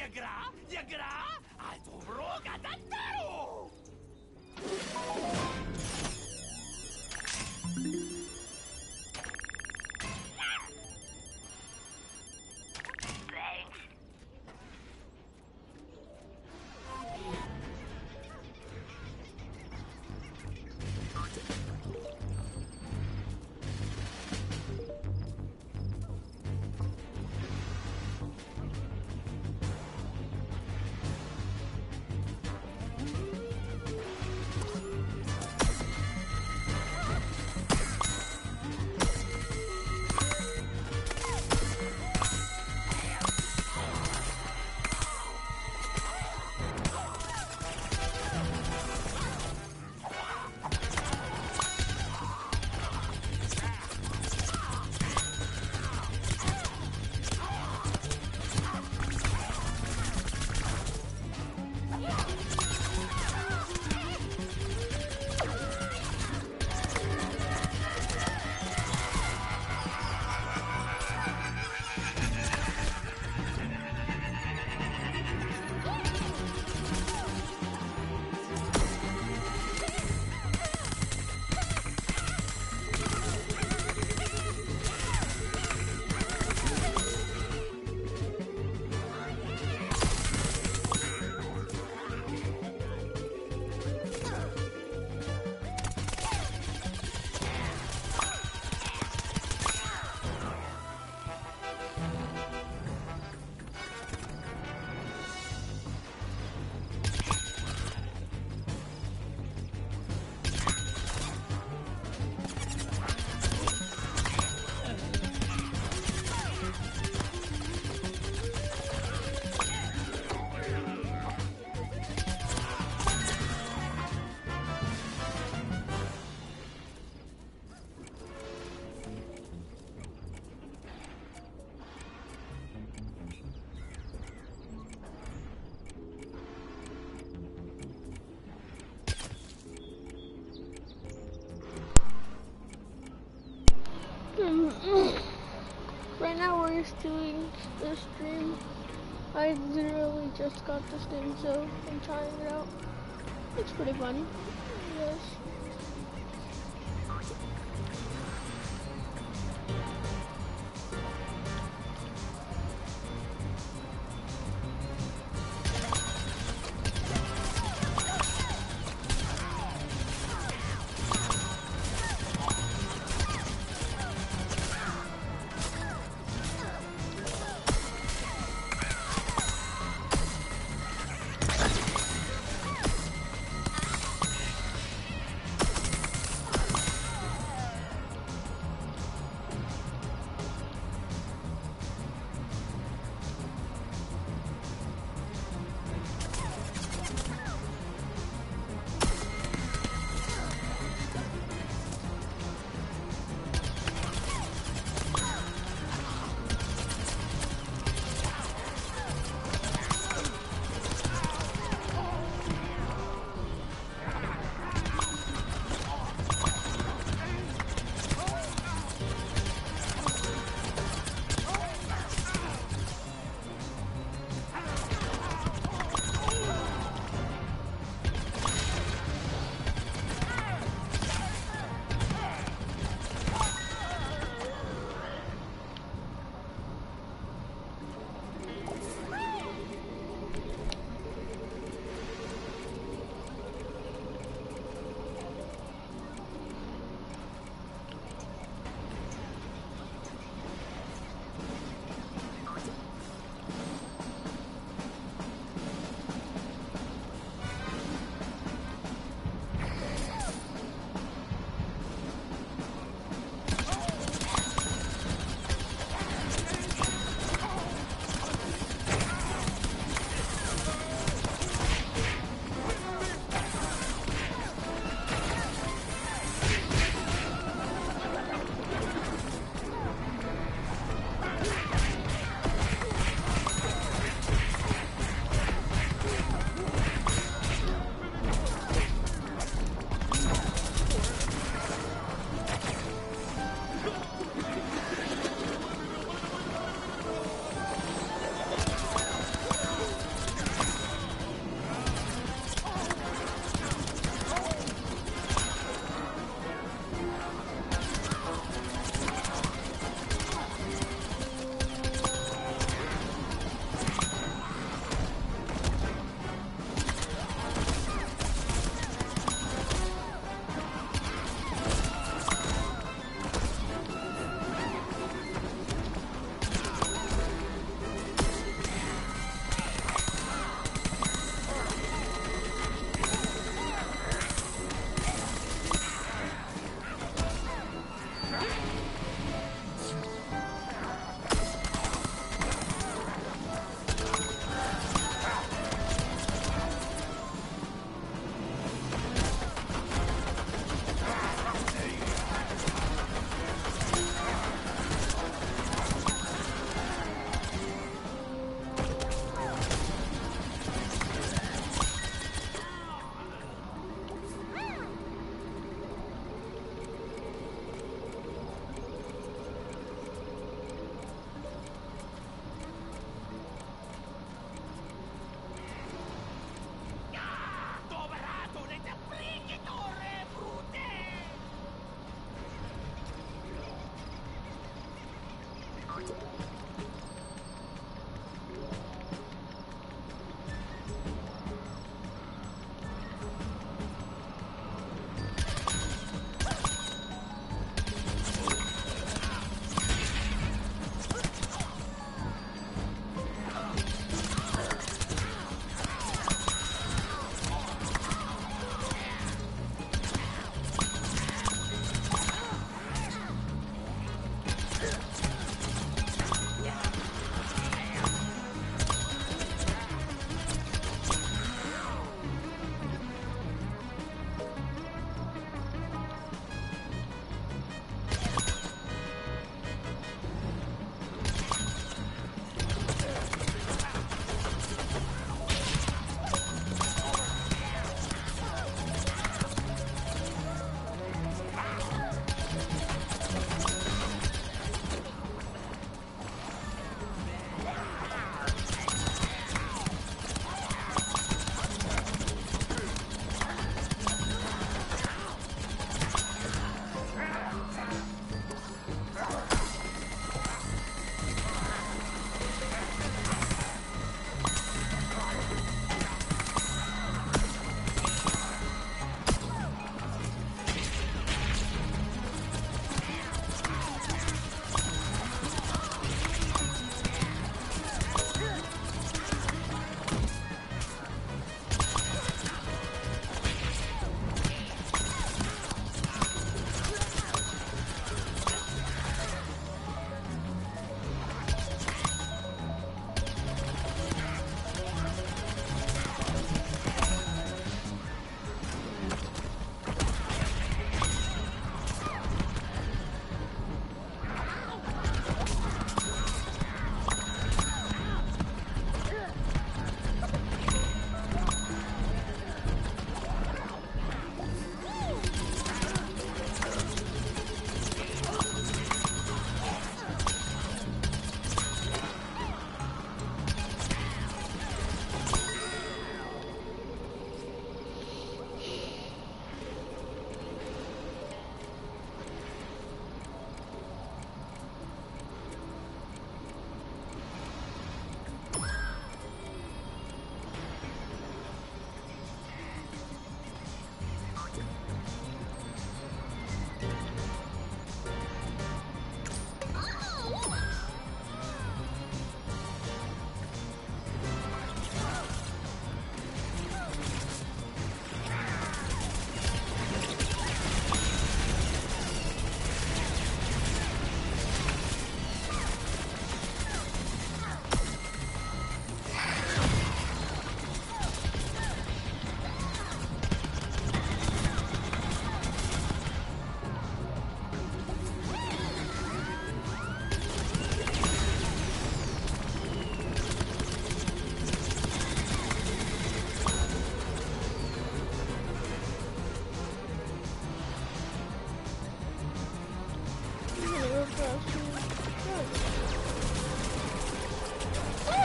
Je gra? A tu vroga tantaru! Right now we're just doing the stream. I literally just got this game, so I'm trying it out. It's pretty fun. Yes.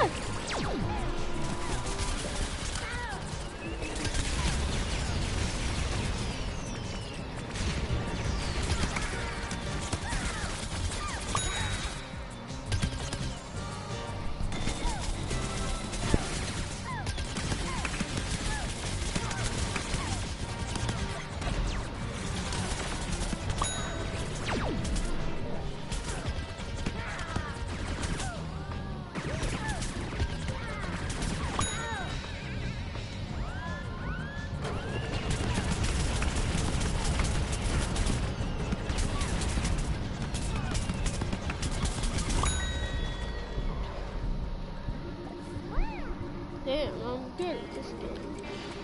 Damn, I'm good at this game.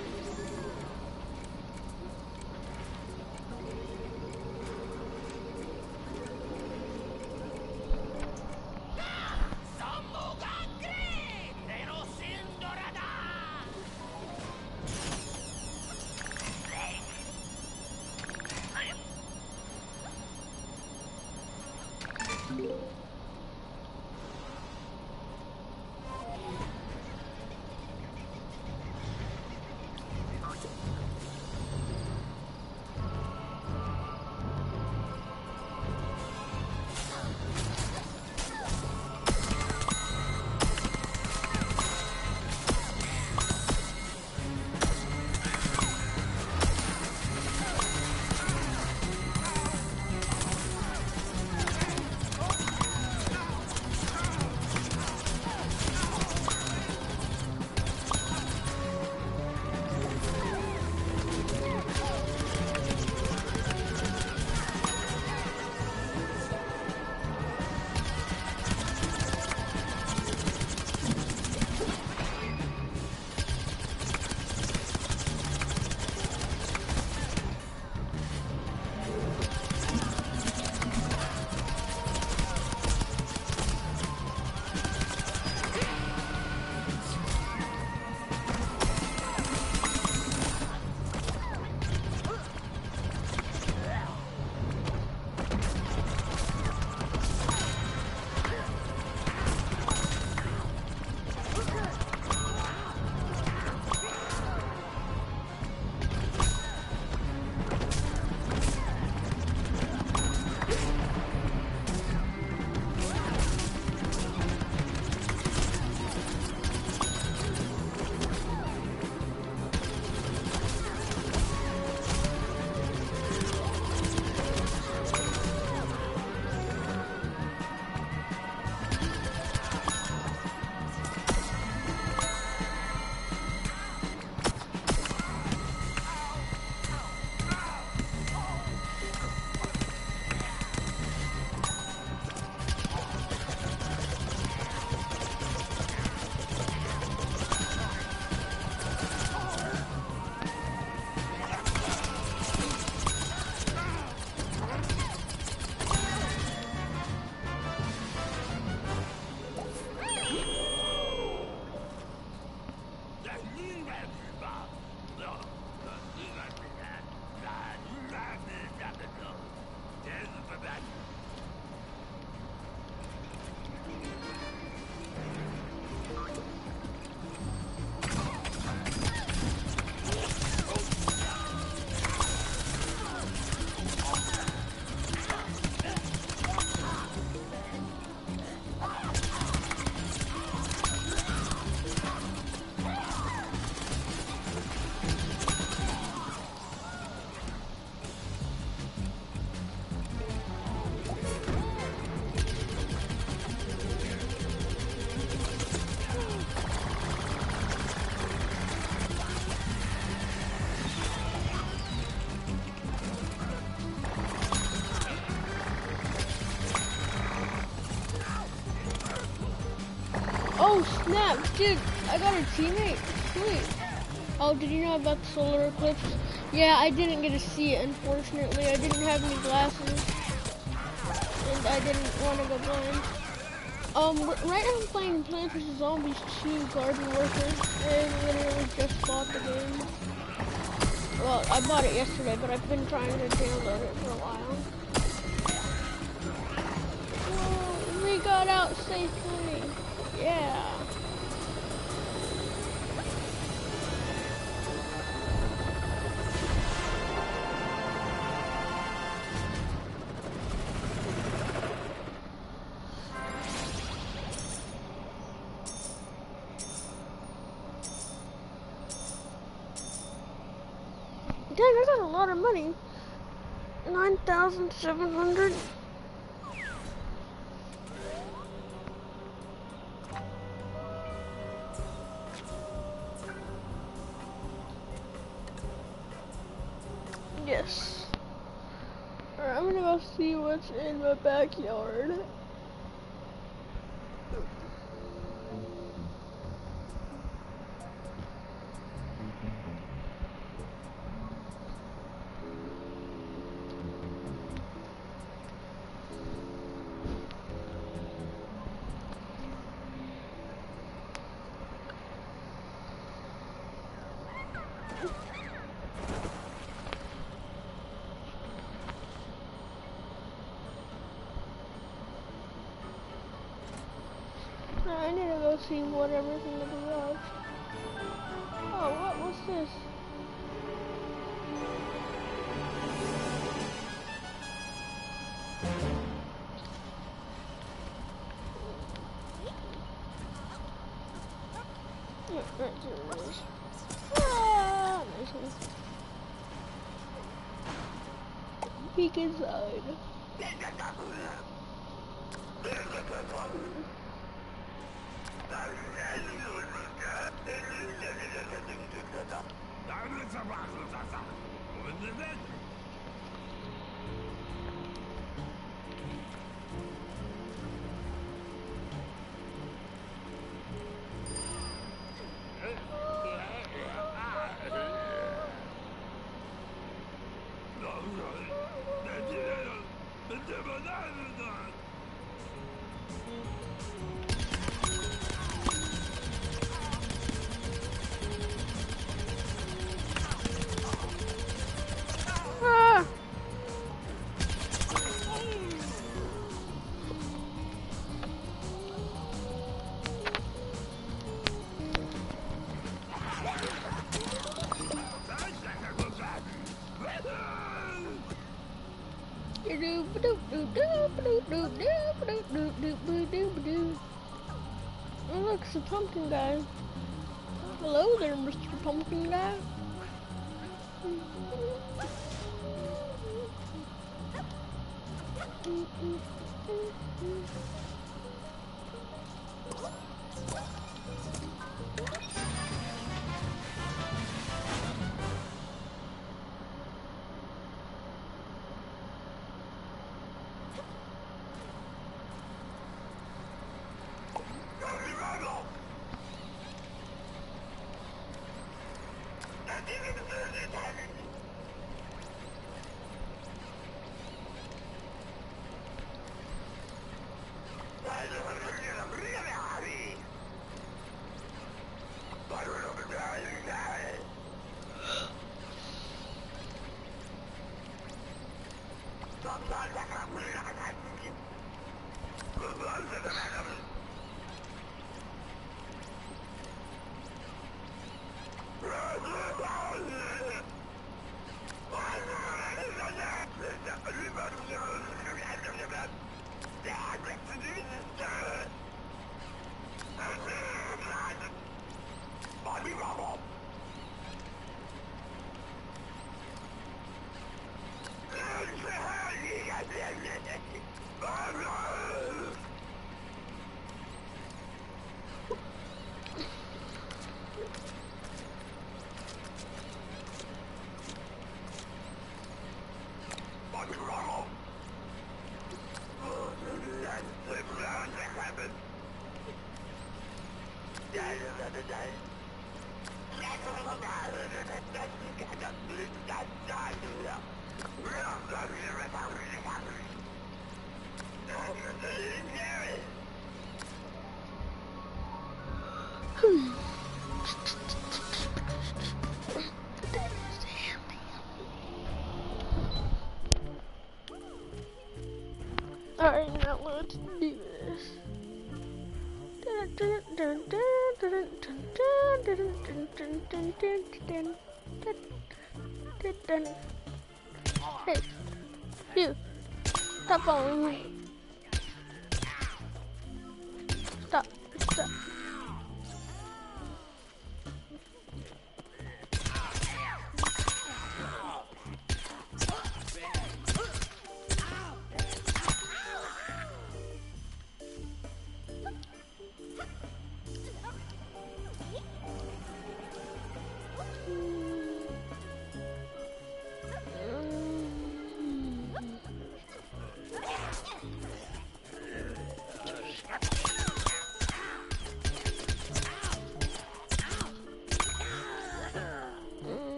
Oh snap, dude, I got a teammate. Sweet. Oh, did you know about the solar eclipse? Yeah, I didn't get to see it, unfortunately. I didn't have any glasses. And I didn't want to go blind. Right now I'm playing Plants vs. Zombies 2 Garden Worker. I literally just bought the game. Well, I bought it yesterday, but I've been trying to download it for a while. Whoa, we got out safely. Yeah. got a lot of money. 9,700. Yes. Alright, I'm gonna go see what's in my backyard. I need to go see whatever's in the garage. Oh, what's this? Ah, nice one. Peek inside. Ah! Oh, look, it's a pumpkin guy. Hello there, Mr. Pumpkin Guy. Alright, now let's do this. Hey, you, stop following me. Stop.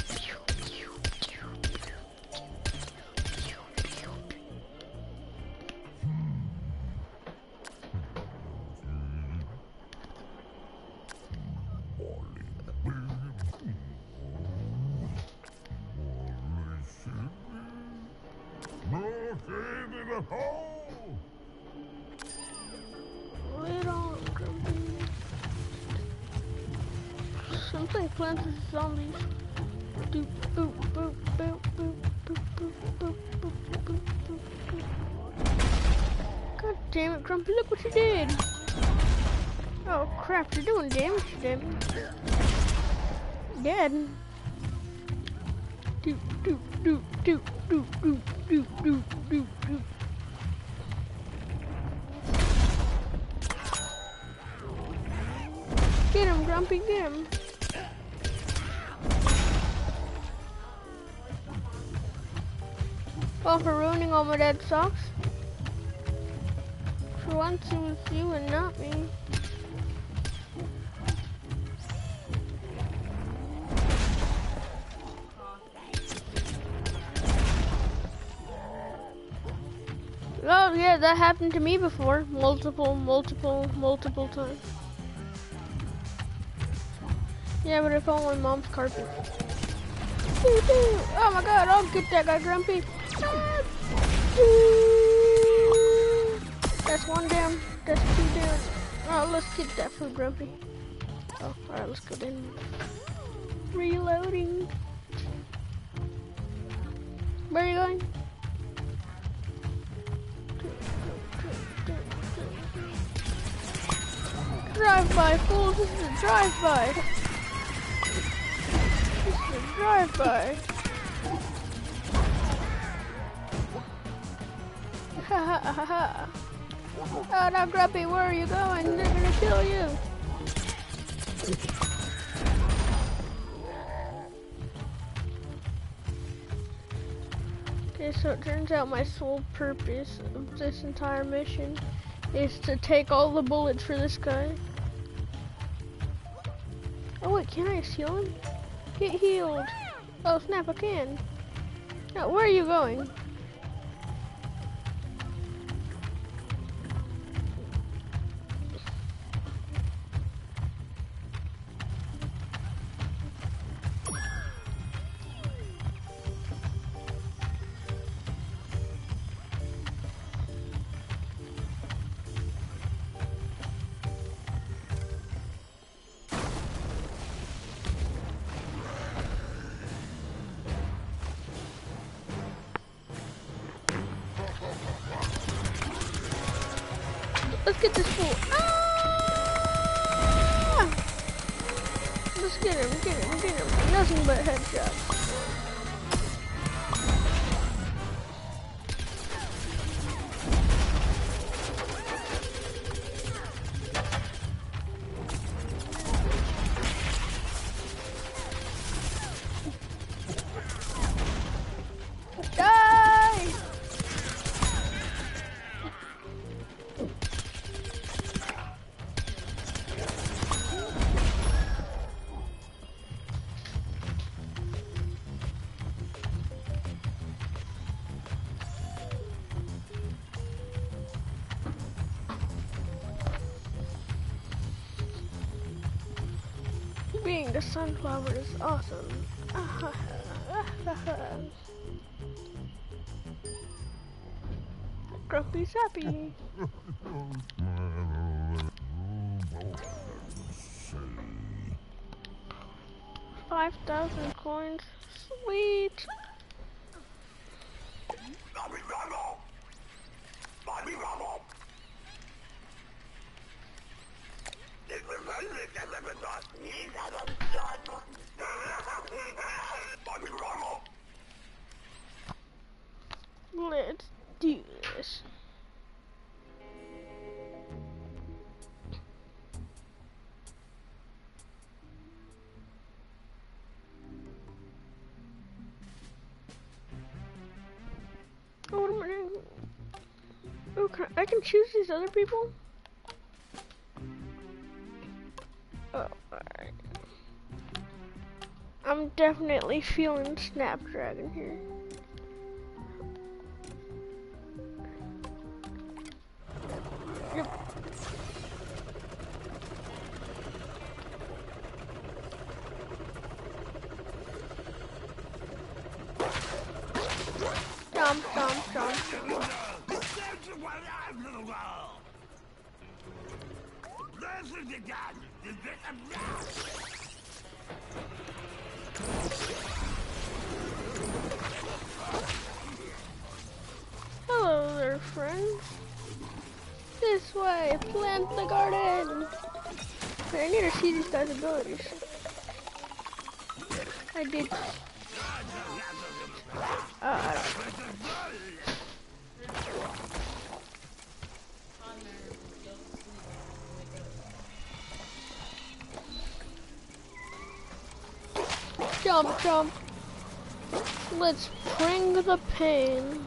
Wait on, Grumpy. Something plants with zombies. Doop, boop, boop, boop, boop, boop, boop, boop, boop, boop, boop, boop. God damn it, Grumpy, look what you did. Oh crap, you're doing damage to me. Dead. Doop, doop, doop, doop, doop, doop, doop, doop, doop, doop. Get him, Grumpy, get him. Well, for ruining all my dead socks. For once it was you and not me. Oh yeah, that happened to me before. Multiple times. Yeah, but I found my mom's carpet. Oh my god, I'll get that guy, Grumpy. That's one down. That's two down. Oh, let's get that food, Grumpy. Oh, alright, let's go then. Reloading. Where are you going? Drive-by, fools. This is a drive-by. This is a drive-by. Ha ha ha ha. Oh, now Grumpy, where are you going? They're gonna kill you. Okay, so it turns out my sole purpose of this entire mission is to take all the bullets for this guy. Oh wait, can I heal him? Get healed. Oh snap, I can. Now, where are you going? Let's get this fool. Ah! Let's get him. Nothing but headshots. Being the sunflower is awesome. Grumpy's happy. 5,000 coins. Sweet. Let's do this. Oh, what am I doing? Oh, I can choose these other people? Oh, alright. I'm definitely feeling Snapdragon here. Yep. Jump, jump, jump, jump. Hello there, friends. This way, plant the garden. Wait, I need to see these guys' abilities. I did. I don't know. Jump, jump. Let's bring the pain.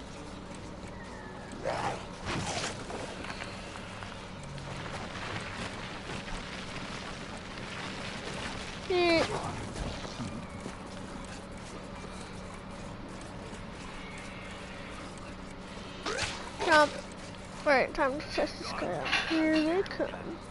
Here. Jump. Alright, time to test this guy out. Here they come.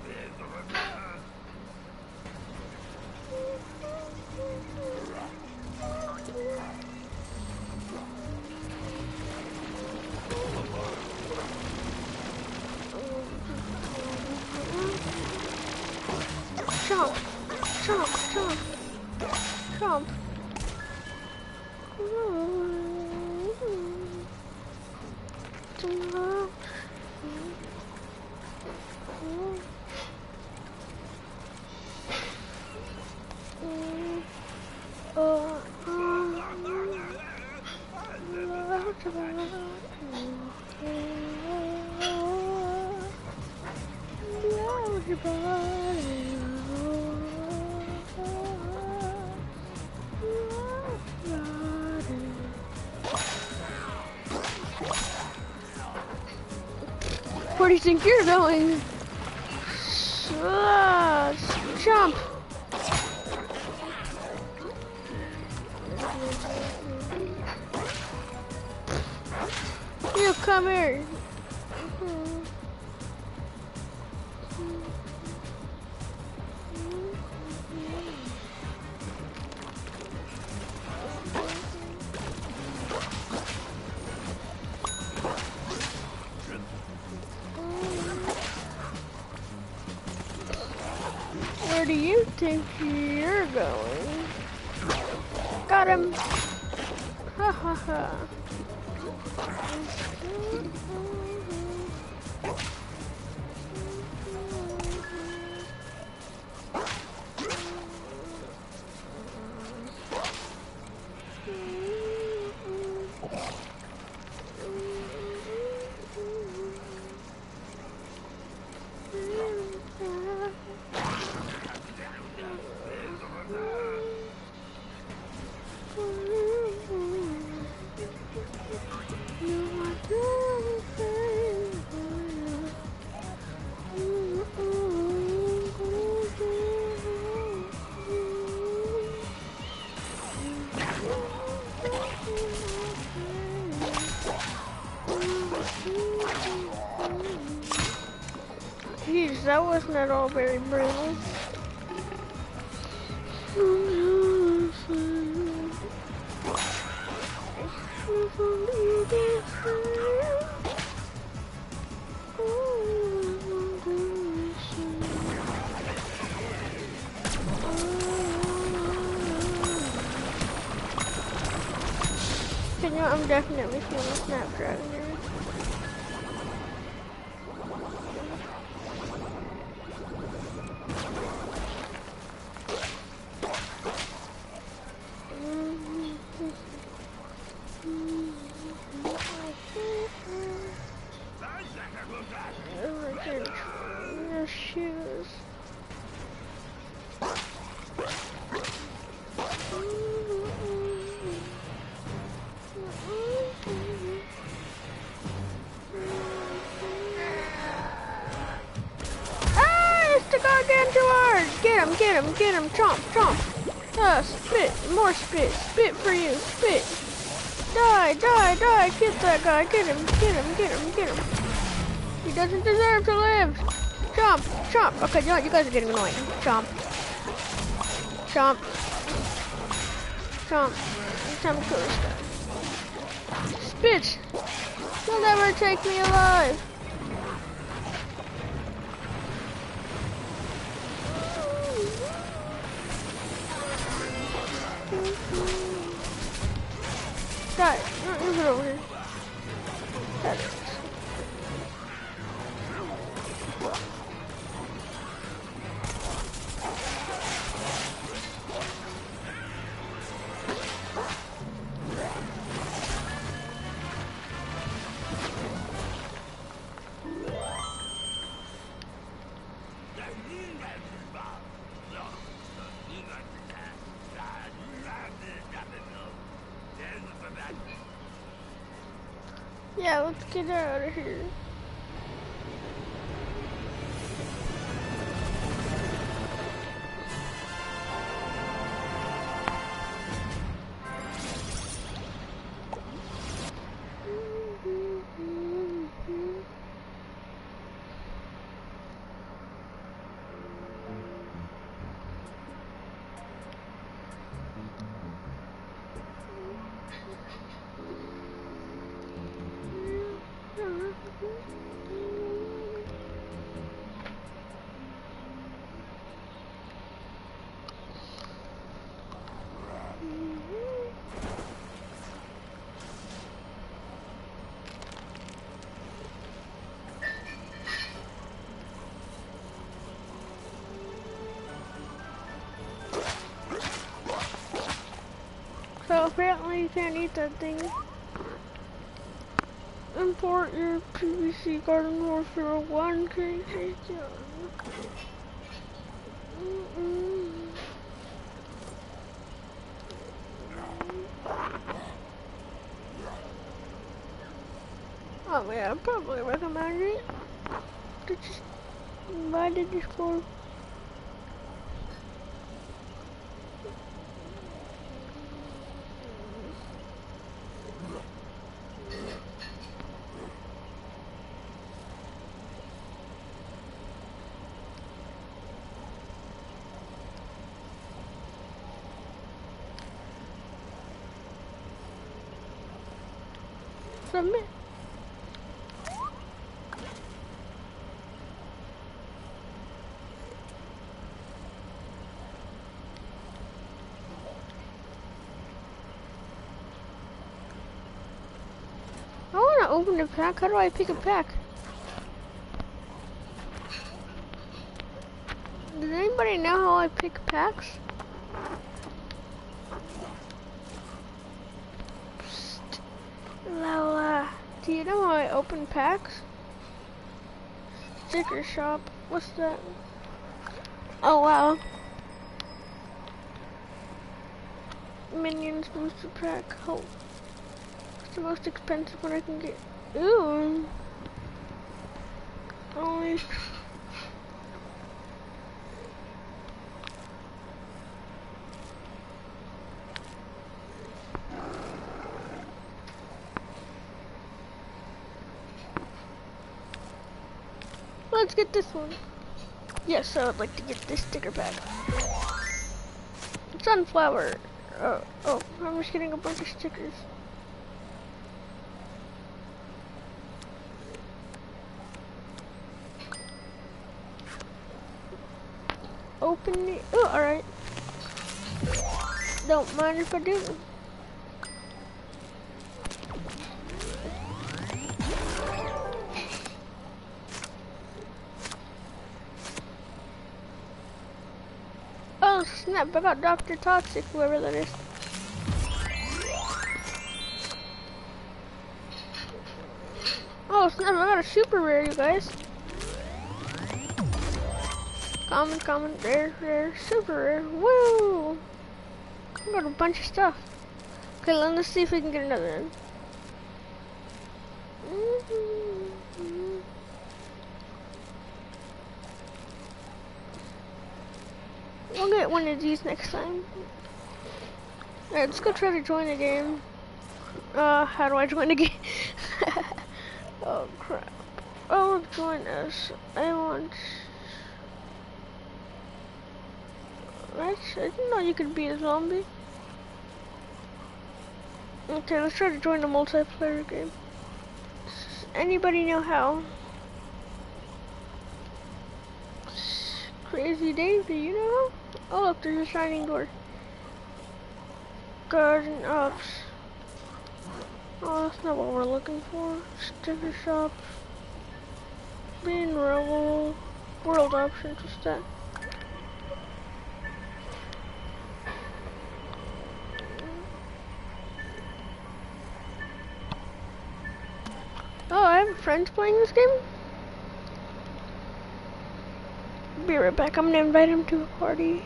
Jump, jump, jump, jump. Where do you think you're going? Jump! You come here. Where do you think you're going? Got him! Ha ha ha. Jeez, that wasn't at all very brittle. You know, I'm definitely feeling a Snapdragon here. Shoes. Ah, it's the Gargantuar! Get him, jump, jump. Ah, spit. More spit. Spit for you. Spit. Die, die, die. Get that guy. Get him. Get him. Get him. Get him. He doesn't deserve to live. Chomp. Chomp. Okay, you guys are getting annoying. Chomp. Chomp. Chomp. It's time to kill this guy. Spit. You'll never take me alive. Die. No, you get over here. That is. Yeah, let's get out of here. So apparently you can't eat that thing. Import your PVC Garden Warfare 1 KJ. Oh yeah, I'd probably recommend it. Why did you score? Submit. I want to open a pack. How do I pick a pack? Does anybody know how I pick packs? Psst. Lola, do you know how I open packs? Sticker shop. What's that? Oh wow. Minions booster pack. Oh. It's the most expensive one I can get. Ooh. Only. Let's get this one. Yes, I would like to get this sticker pack. Sunflower. Oh, I'm just getting a bunch of stickers. Open it. Oh, alright. Don't mind if I do. Oh snap, I got Dr. Toxic, whoever that is. Oh snap, I got a super rare, you guys. Common, rare, super rare. Woo! I got a bunch of stuff. Okay, let's see if we can get another one. We'll get one of these next time. Alright, let's go try to join the game. How do I join the game? Oh crap. Oh, join us. I want... I didn't know you could be a zombie. Okay, let's try to join the multiplayer game. Does anybody know how? Crazy Dave, do you know how? Oh look, there's a shining door. Garden ops. Oh, that's not what we're looking for. Sticker shop. Bean roll. World options, what's that? Oh, I have friends playing this game? Be right back, I'm gonna invite him to a party.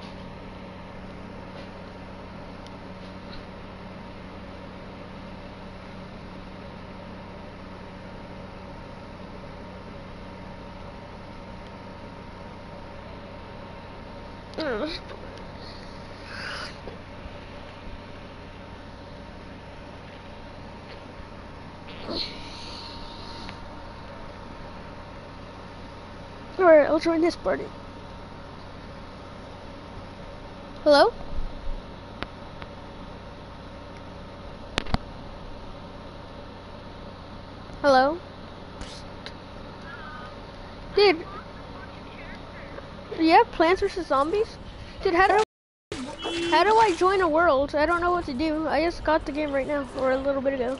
Alright, I'll join this party. Hello? Hello? Dude. Yeah, Plants vs. Zombies? Dude, how do I join a world? I don't know what to do. I just got the game right now, or a little bit ago.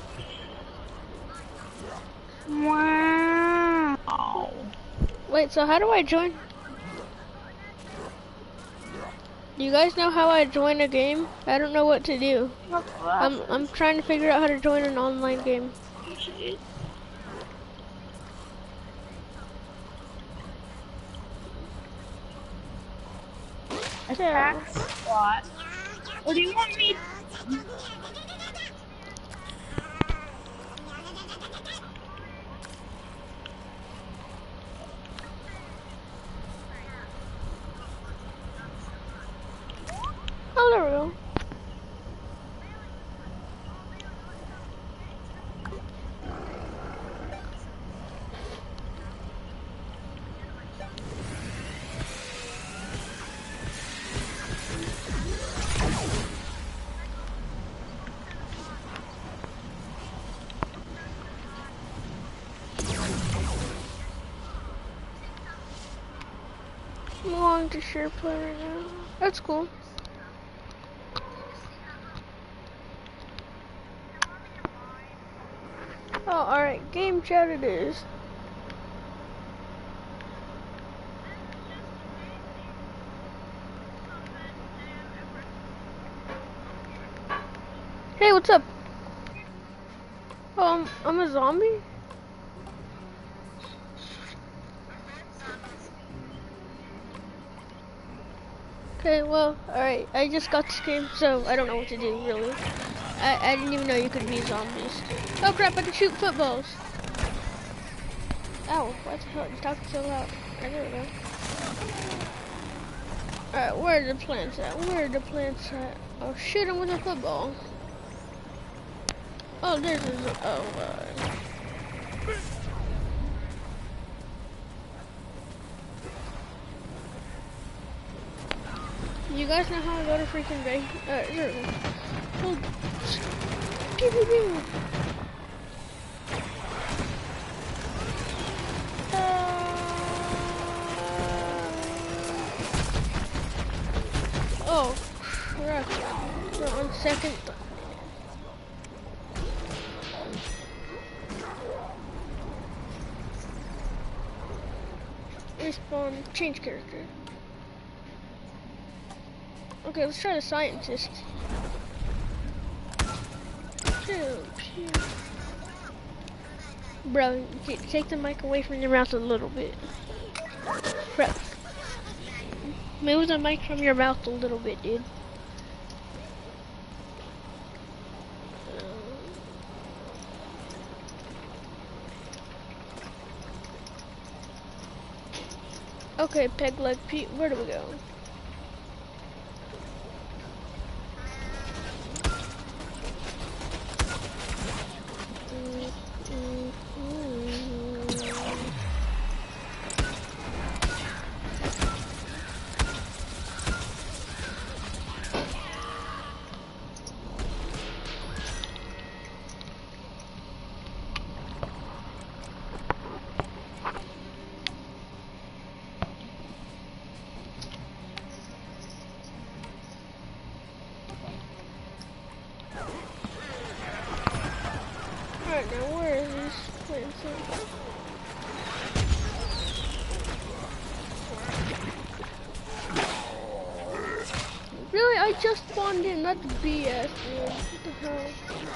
Wow. Wait, so how do I join? Do you guys know how I join a game? I don't know what to do. I'm trying to figure out how to join an online game. Attack squad. What do you want me? Oh, there we go. I'm going to share play right now. That's cool. Oh, alright, game chat it is. Hey, what's up? I'm a zombie? Okay, well, alright, I just got this game, so I don't know what to do, really. I didn't even know you could be zombies. Oh crap, I can shoot footballs. Ow, what the hell, you're talking so loud. There we go. Alright, where are the plants at? Where are the plants at? I'll shoot him with a football. Oh, there's a, You guys know how I go to freaking base? There we go. Oh, pew, pew, pew. Oh, crap. Hold on 1 second. Respawn, change character. Okay, let's try the scientist. Pew, pew. Bro, take the mic away from your mouth a little bit. Bro. Move the mic from your mouth a little bit, dude. Okay, Peg Leg Pete, where do we go? Alright, now where is this place? Really? I just spawned in. That's BS, dude. What the hell?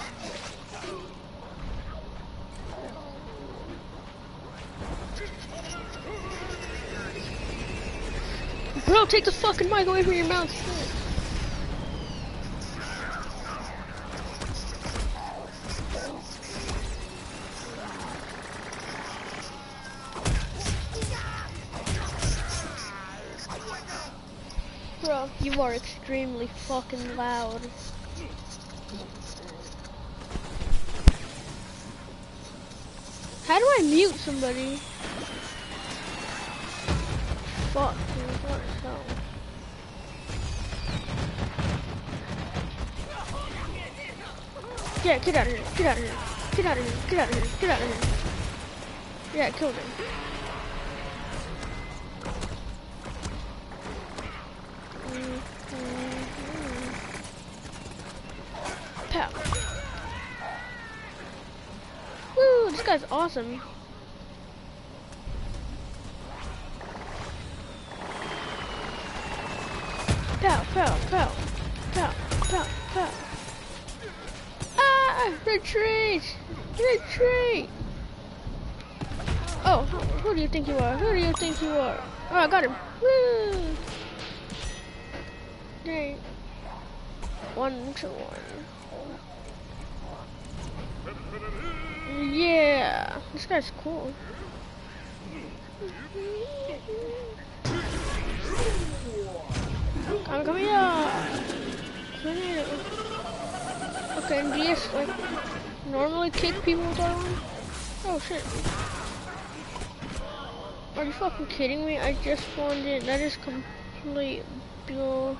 Bro, take the fucking mic away from your mouth. Bro, you are extremely fucking loud. How do I mute somebody? Fuck, dude, what the hell? Yeah, get out of here, get out of here, get out of here, get out of here, get out of here. Yeah, I killed him. Pow. Woo, this guy's awesome. Pow, pow, pow, pow, pow, pow. Ah, retreat, retreat. Oh, who do you think you are? Who do you think you are? Oh, I got him. Woo. Dang. 1-1. Yeah, this guy's cool. Come here. Okay, and do you just like normally kick people with R1? Oh shit. Are you fucking kidding me? I just spawned in. That is complete bullshit.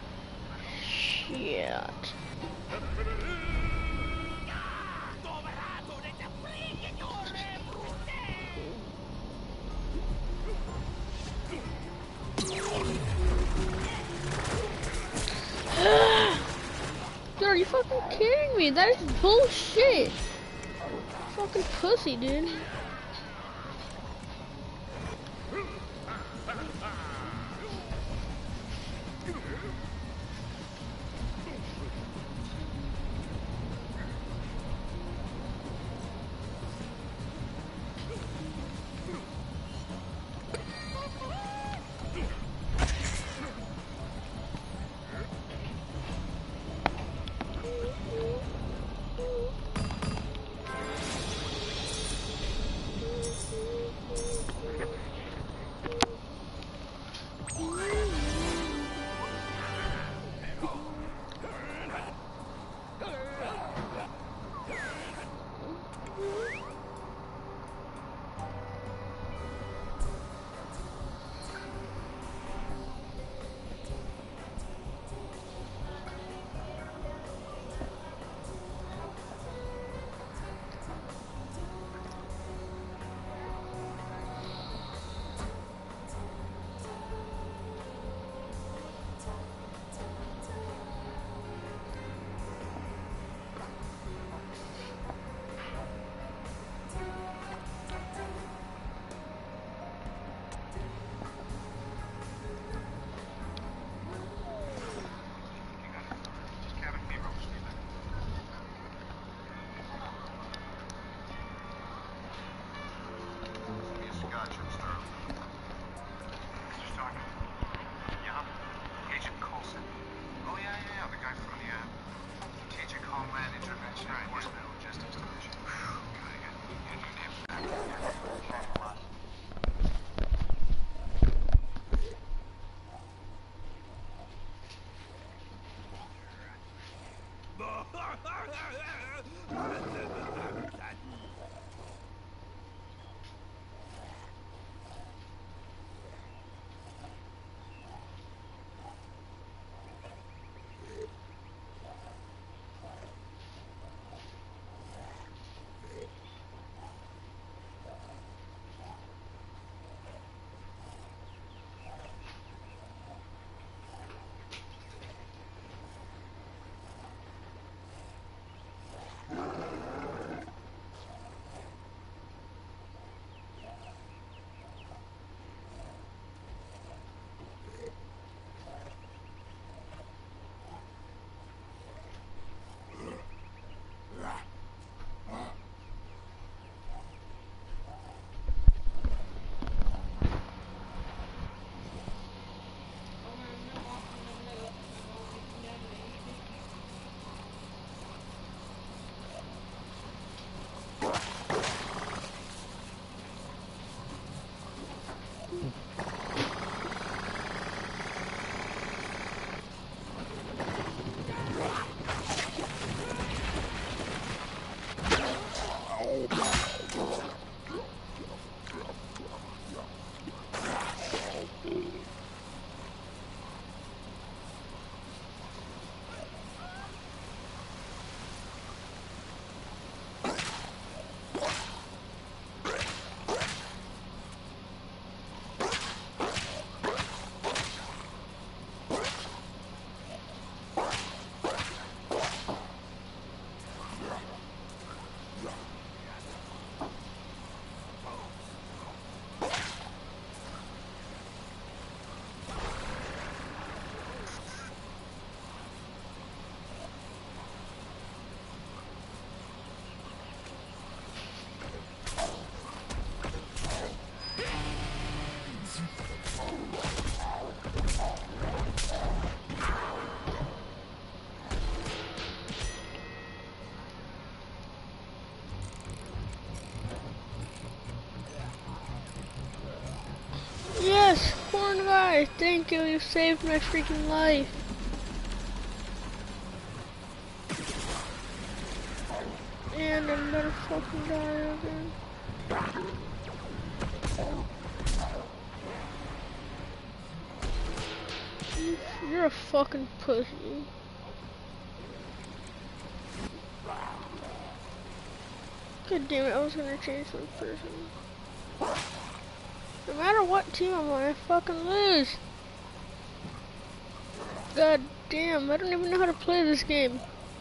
Dude, are you fucking kidding me? That is bullshit. Fucking pussy, dude. Alright, thank you. You saved my freaking life. And I'm gonna fucking die again. You're a fucking pussy. God damn it, I was gonna change my person. No matter what team I'm on, I fucking lose. God damn, I don't even know how to play this game.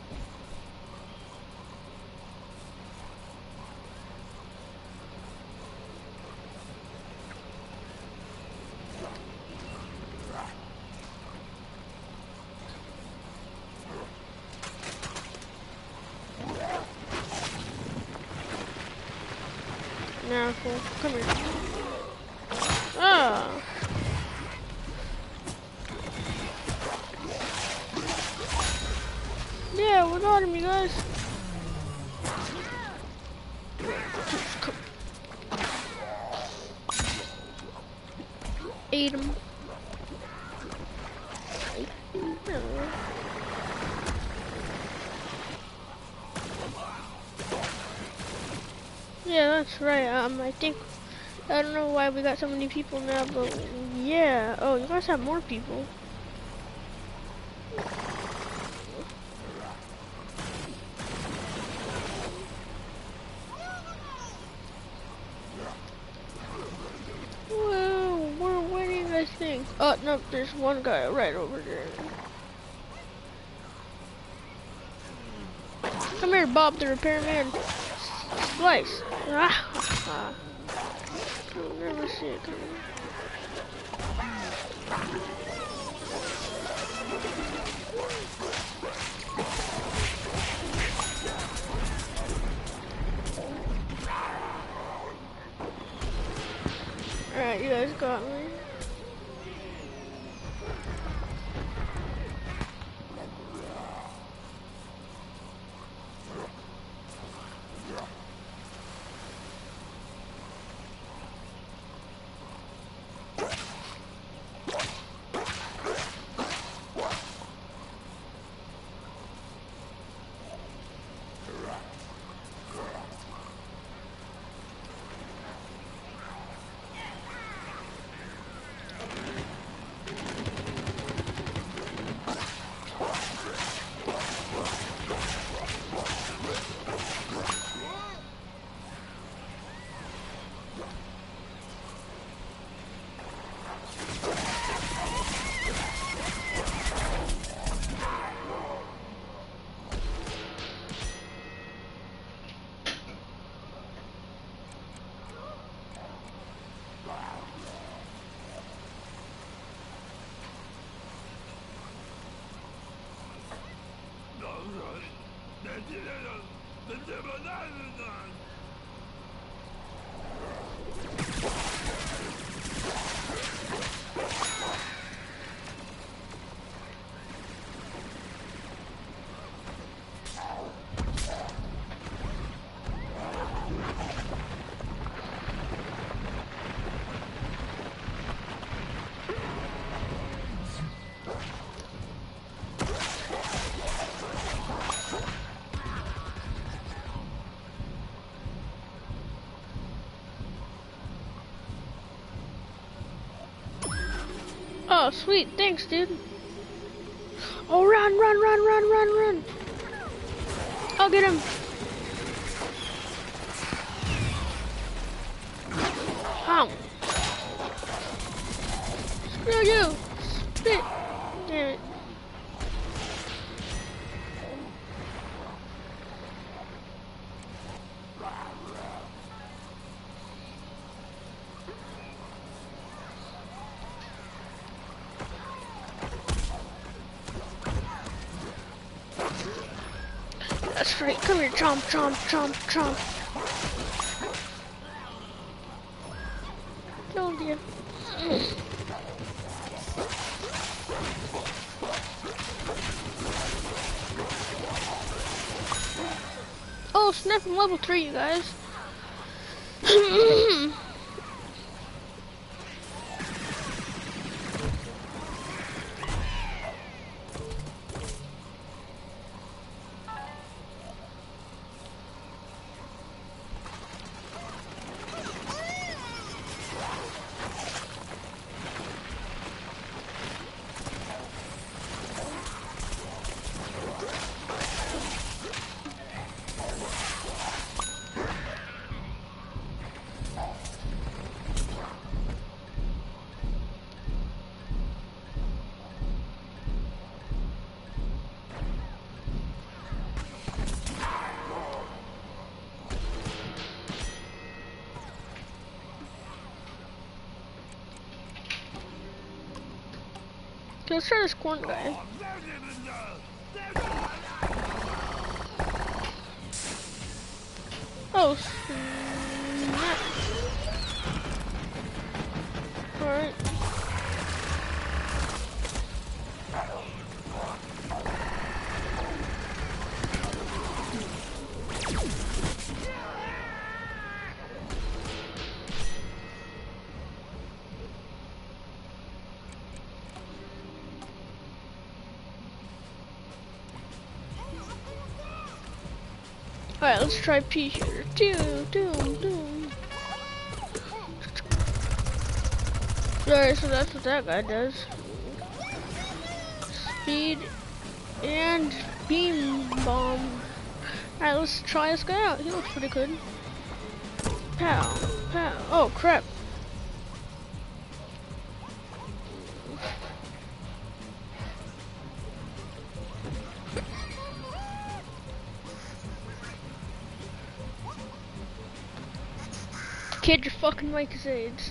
Now, fool, come here. Ah. Yeah, we got him, you guys. Ate him. Yeah, that's right. I think, I don't know why we got so many people now, but yeah. Oh, you guys have more people. Well, we're winning, I think. Oh, no, there's one guy right over there. Come here, Bob the repairman. Slice. Ah. I'll never see it coming. Alright, you guys got me. Oh, sweet. Thanks, dude. Oh, run, run, run, run, run, run. I'll get him. Ow. Screw you. Spit. Damn it. That's right. Come here, chomp, chomp, chomp, chomp. Killed you. Oh, snap! I'm level 3, you guys. Actually, let's try this corn guy. Oh, snap. Alright. Alright, let's try P here. Doom. Alright, so that's what that guy does. Speed and beam bomb. Alright, let's try this guy out. He looks pretty good. Pow. Oh, crap. Kid, your fucking mic is AIDS.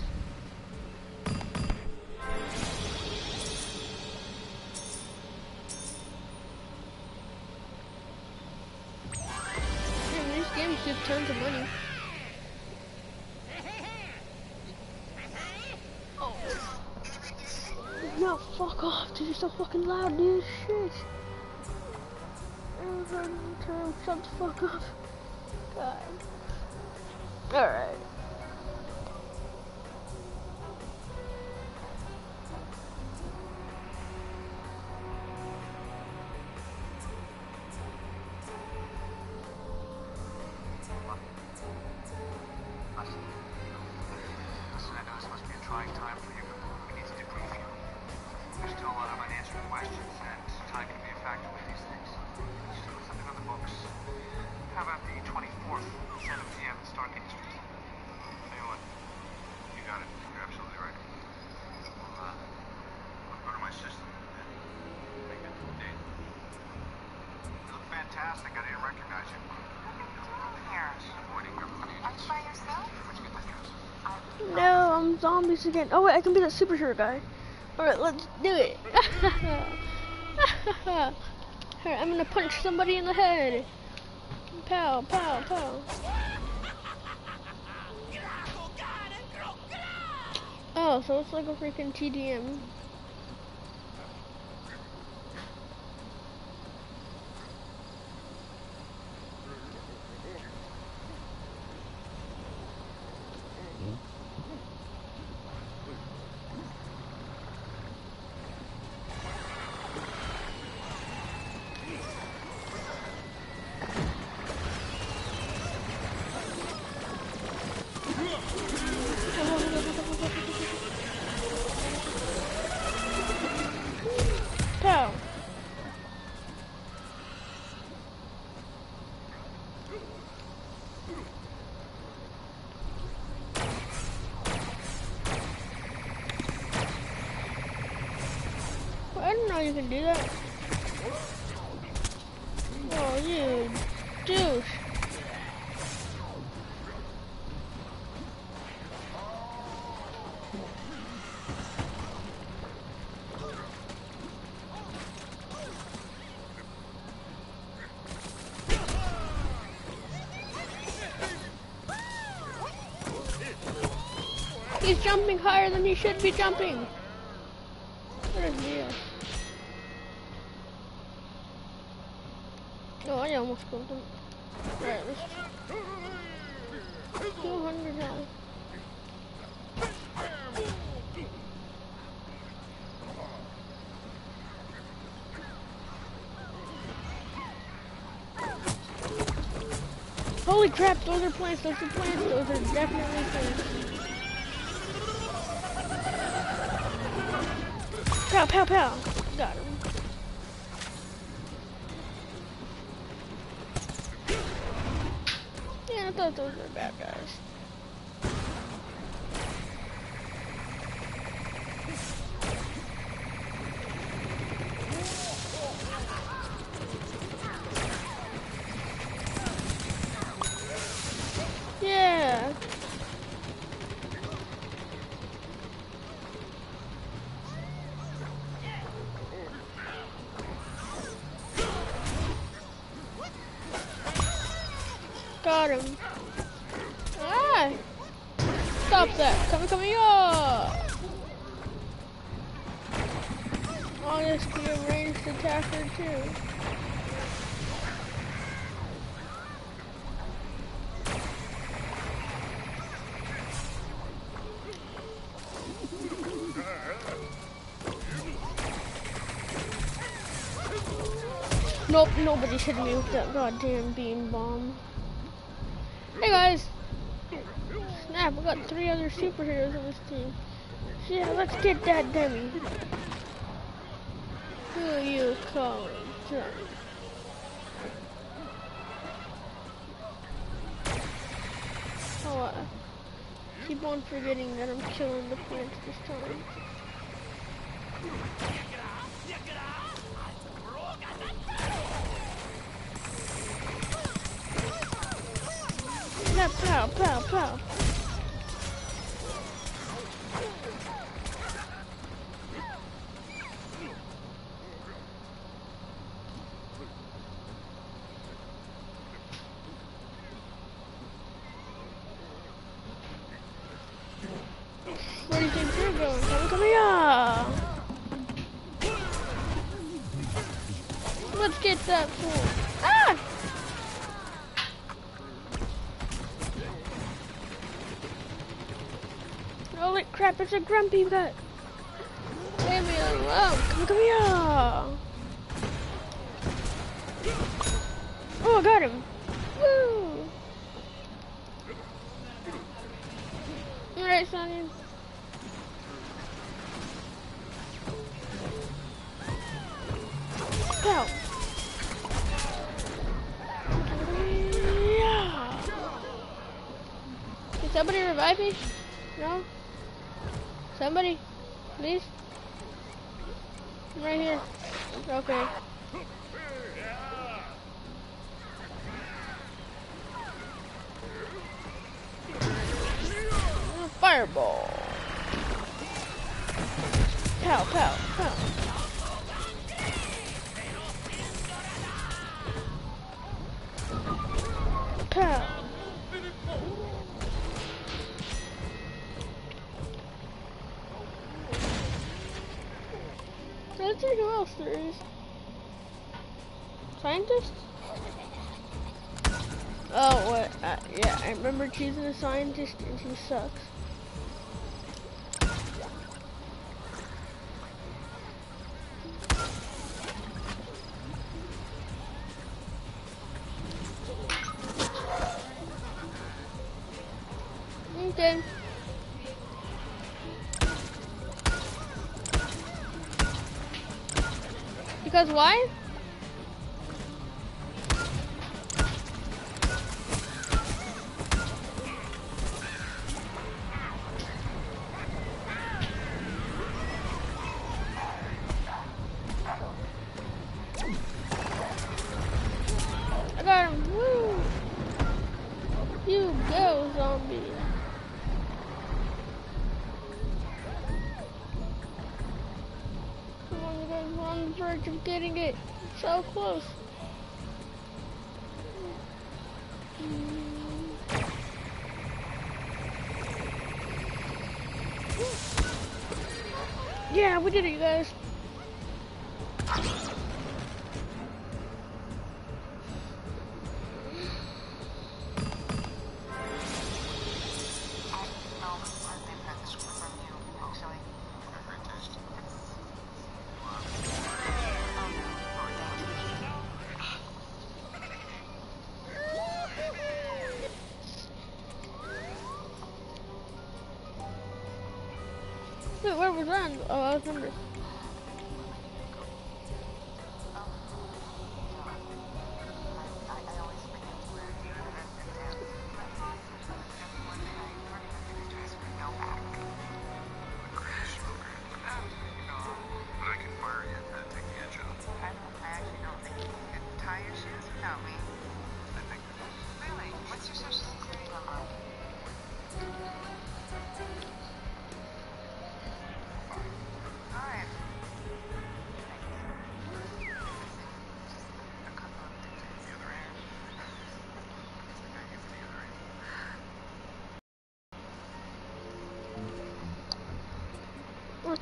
Man, these games give tons of money. Oh. No, fuck off, dude. You're so fucking loud, dude. Shit. Shut the fuck up. God. Alright. No, I'm zombies again. Oh wait, I can be that superhero guy. Alright, let's do it. Alright, I'm gonna punch somebody in the head. Pow, pow, pow. Oh, so it's like a freaking TDM. Pow. Well, I didn't know you can do that. Oh, you douche. He's jumping higher than he should be jumping. What a deal. Oh, I almost killed him. Alright, let's 200 now. Holy crap, those are plants, those are definitely plants. Pow, pow, pow. Got him. Yeah, I thought those were bad guys. Yeah. Got him. Ah! Stop that. Come here. Oh, this could be a ranged attacker too. Nope, nobody hit me with that goddamn beam bomb. Hey guys! Snap, we got 3 other superheroes on this team. Yeah, let's get that dummy. Who you calling? Oh, keep on forgetting that I'm killing the plants this time. Pow, pow, pow. Where do you think you're going? Come here! Let's get that fool. Ah! Holy crap, it's a grumpy butt. Leave me alone. Come here. Oh, I got him. Woo! Alright, Sonny. Go. Yeah. Can somebody revive me? No? Somebody, please. I'm right here. Okay. Fireball. Pow, pow, pow. Pow. Let's see who else there is. Scientist? Oh, what? Yeah, I remember choosing a scientist and she sucks. Okay. Because why? I got him. Woo! You go, zombie. Come on, you guys, we're on the verge of getting it. So close. Yeah, we did it, you guys. Wait, where was that? Oh, I remember. Alright,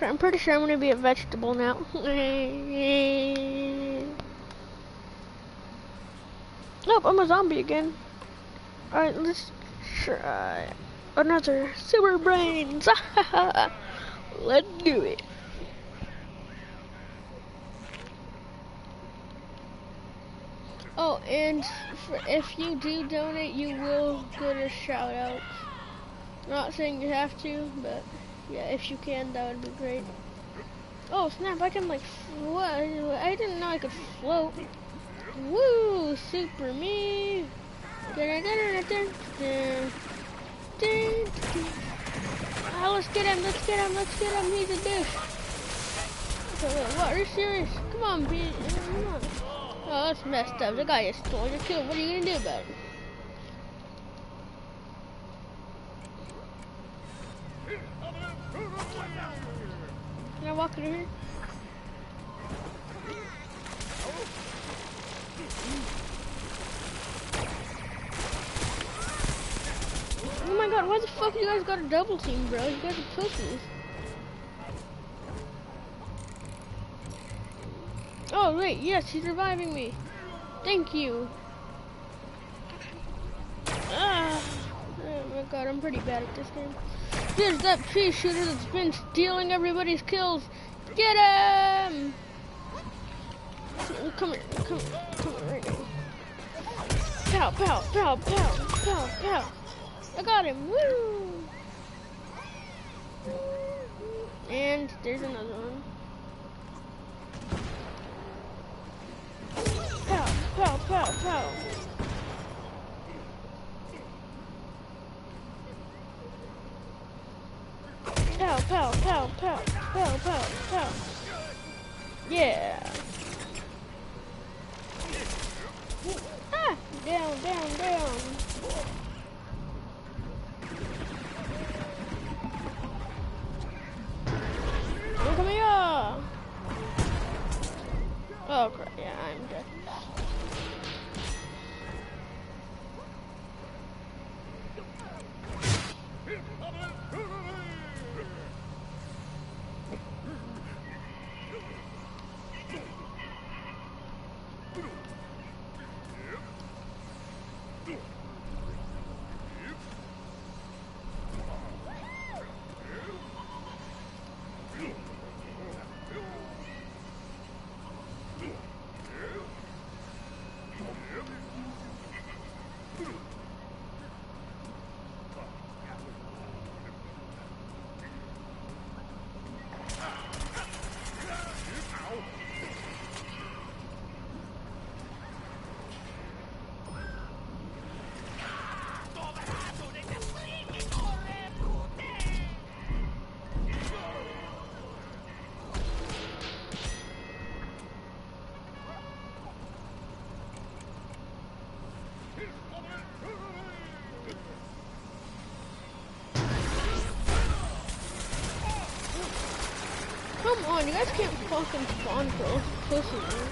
Okay, I'm pretty sure I'm gonna be a vegetable now. Nope, I'm a zombie again. Alright, let's try another super brains. Let's do it. Oh, and if you do donate, you will get a shout out. Not saying you have to, but yeah, if you can, that would be great. Oh snap, I can like float. I didn't know I could float. Woo, super me. Oh, let's get him, let's get him, let's get him. He's a douche. What, are you serious? Come on, Pete. Come on. Oh, that's messed up. The guy just stole your kill. What are you gonna do about it? Can I walk through here? Oh my god, why the fuck you guys got a double team, bro? You guys are pussies. Oh wait, yes, he's reviving me. Thank you. Oh my god, I'm pretty bad at this game. There's that pea shooter that's been stealing everybody's kills. Get him! Come here, come here right now. Pow, pow, pow, pow, pow, pow. I got him, woo! And there's another one. Pow, pow, pow, pow. Pow, pow, pow, pow, pow, pow, pow. Yeah. Ah, down, down, down. Come here. Oh crap, yeah, I'm dead. Come on, you guys can't fucking spawn kills. Pussy, man.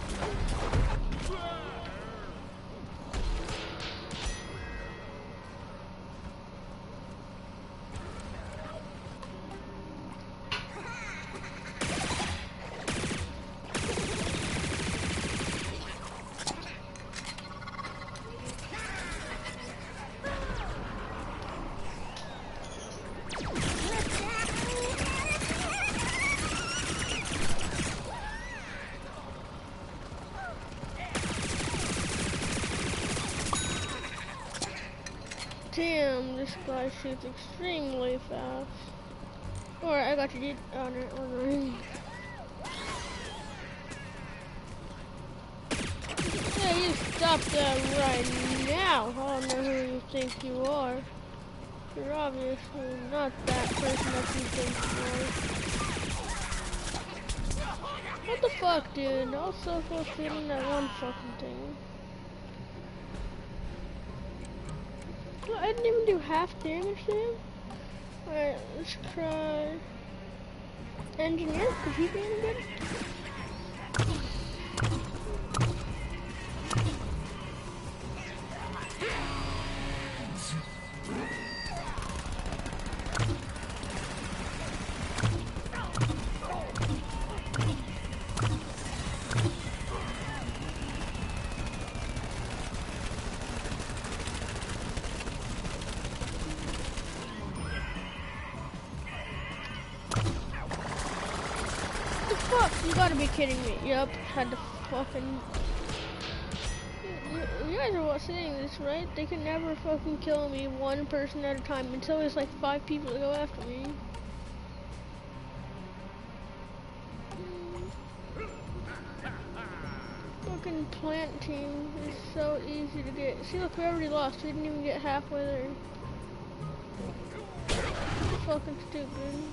Damn, this guy shoots extremely fast. Alright, I got you, dude. Oh, no, oh, no. Yeah, you stop that right now. I don't know who you think you are. You're obviously not that person that you think you are. What the fuck, dude? I was so close to hitting that one fucking thing. I didn't even do half damage to him. Alright, let's try Engineer. Could he be any good? You gotta be kidding me. Yep, had to fucking... You guys are saying this, right? They can never fucking kill me one person at a time until there's like 5 people that go after me. Fucking plant team is so easy to get. See, look, we already lost. We didn't even get halfway there. Fucking stupid.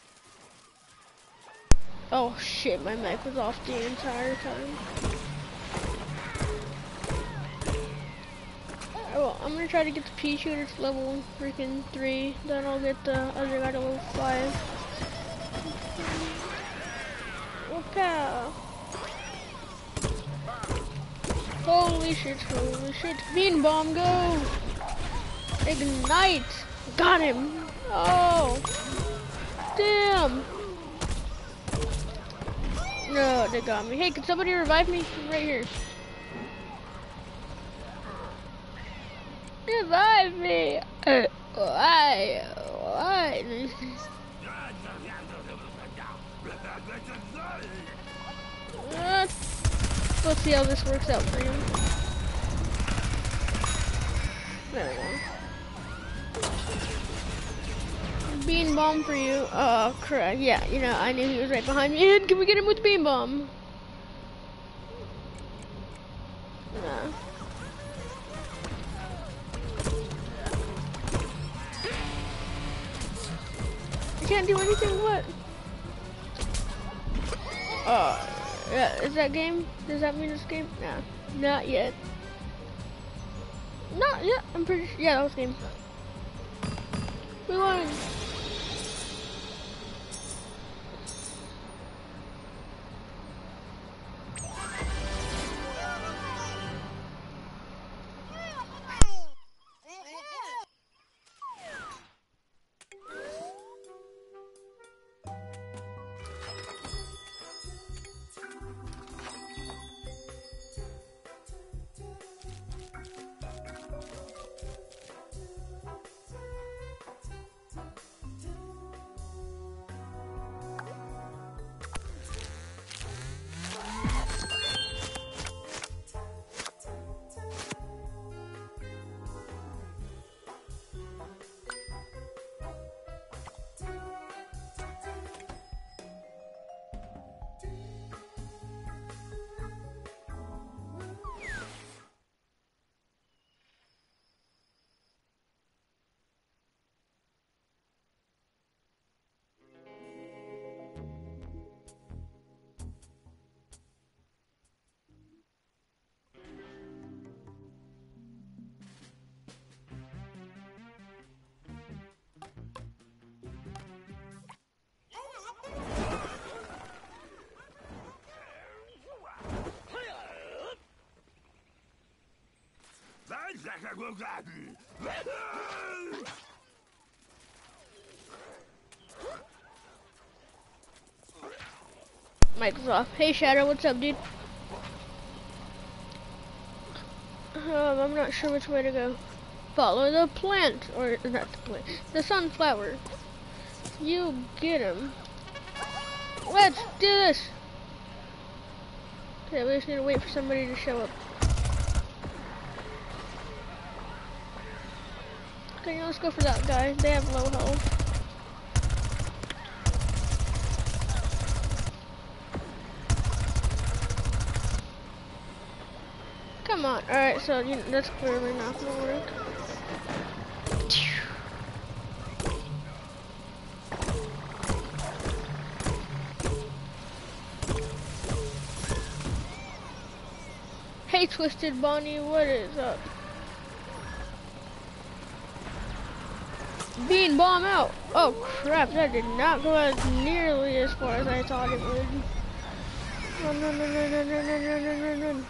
Oh shit, my mic was off the entire time. I'm gonna try to get the pea shooter to level freaking 3. Then I'll get the other guy to level 5. Okay. Holy shit, holy shit. Bean bomb, go! Ignite! Got him! Oh! Damn! No, they got me. Hey, can somebody revive me? I'm right here. Revive me! Why? Why? Let's see how this works out for you. There we go. Bean bomb for you. Oh, crap. Yeah, you know, I knew he was right behind me. And can we get him with the bean bomb? No. I can't do anything. What? Yeah, is that game? Does that mean it's game? No, not yet. Not yet. I'm pretty sure. Yeah, that was game. We won. Mic's off. Hey Shadow, what's up, dude? I'm not sure which way to go. Follow the plant, or not the plant, the sunflower. You get him. Let's do this. Okay, we just need to wait for somebody to show up. Okay, let's go for that guy. They have low health. Come on. Alright, so you know, that's clearly not gonna work. Hey, Twisted Bonnie, what is up? Bean bomb out! Oh crap, that did not go as nearly as far as I thought it would. Run, run, run, run, run, run, run, run, run, run.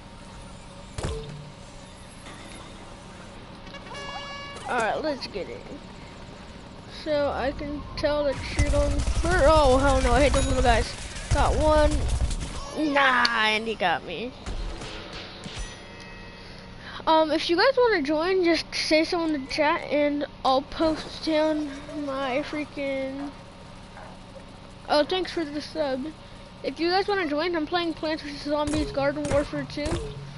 Alright, let's get it. So I can tell that you're going for. Oh, hell no, I hate those little guys. Got one. Nah, and he got me. If you guys want to join, just say so in the chat and I'll post down my freaking. Oh, thanks for the sub. If you guys want to join, I'm playing Plants vs. Zombies Garden Warfare 2.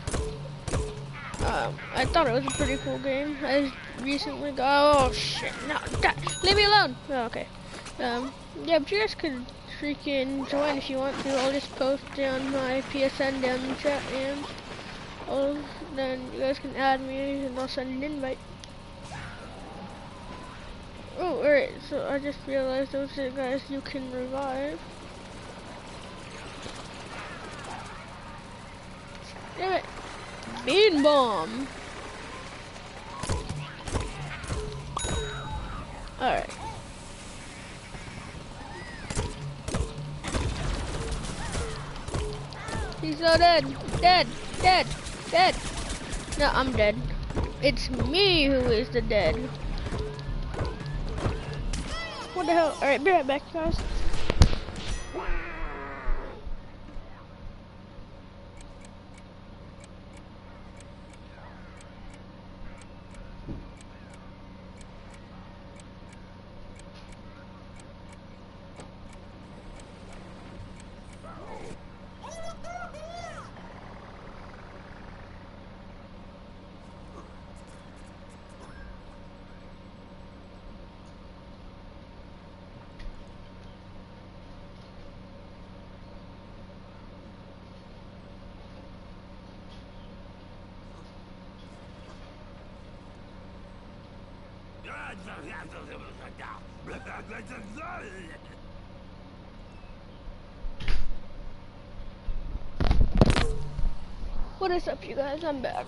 I thought it was a pretty cool game. I recently got. Oh shit! No, God, leave me alone. Oh, okay. Yeah, but you guys could freaking join if you want to. I'll just post down my PSN down in the chat and. Then you guys can add me and I'll send an invite. Oh, alright, so I just realized those are guys you can revive. Damn it. Bean bomb. Alright. He's so dead. Dead. Dead. Dead. No, I'm dead. It's me who is the dead. What the hell? Alright, be right back, guys. What is up, you guys? I'm back.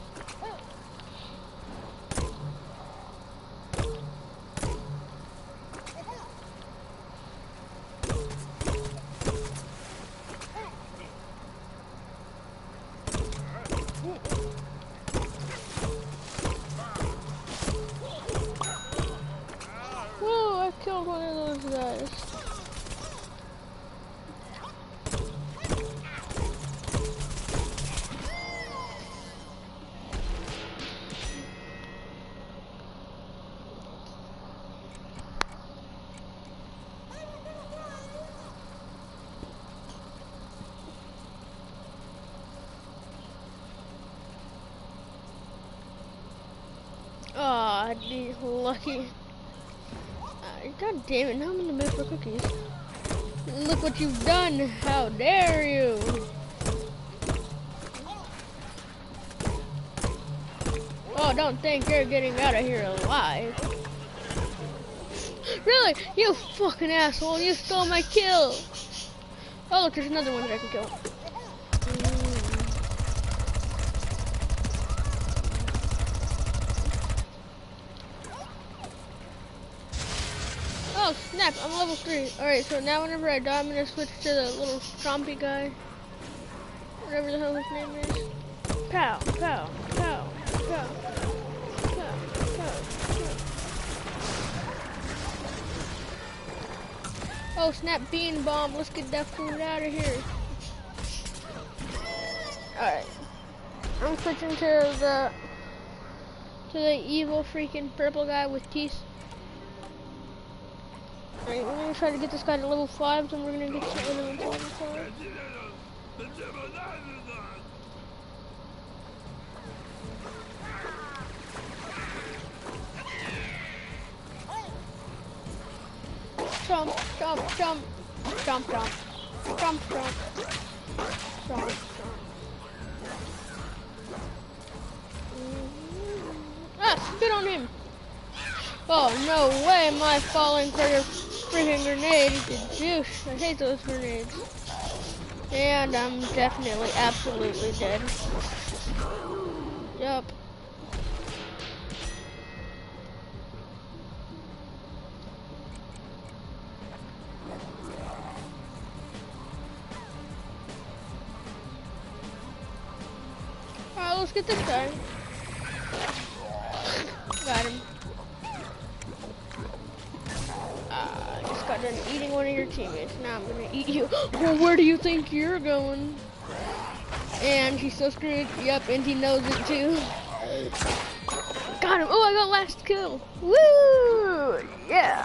Whoa, I killed one of those guys. Aw, I'd be lucky. God damn it, now I'm in the mood for cookies. Look what you've done! How dare you! Oh, don't think you're getting out of here alive. Really? You fucking asshole, you stole my kill! Oh look, there's another one that I can kill. Oh snap, I'm level 3. Alright, so now whenever I die, I'm gonna switch to the little Stompy guy. Whatever the hell his name is. Pow, pow, pow, pow, pow, pow, pow. Oh snap, bean bomb, let's get that food out of here. Alright. I'm switching to the evil freaking purple guy with teeth. Alright, we're gonna try to get this guy to level 5, then we're gonna get to level 5. Jump, jump, jump, jump, jump, jump, jump, jump, jump. Ah, spit on him! Oh, no way am I falling for your freaking grenade, you douche. I hate those grenades. And I'm definitely, absolutely dead. Yup. Alright, let's get this guy. Got him. I just got done eating one of your teammates. Now I'm gonna eat you. Well, where do you think you're going? And he's so screwed. Yep, and he knows it too. Got him. Oh, I got last kill. Woo! Yeah.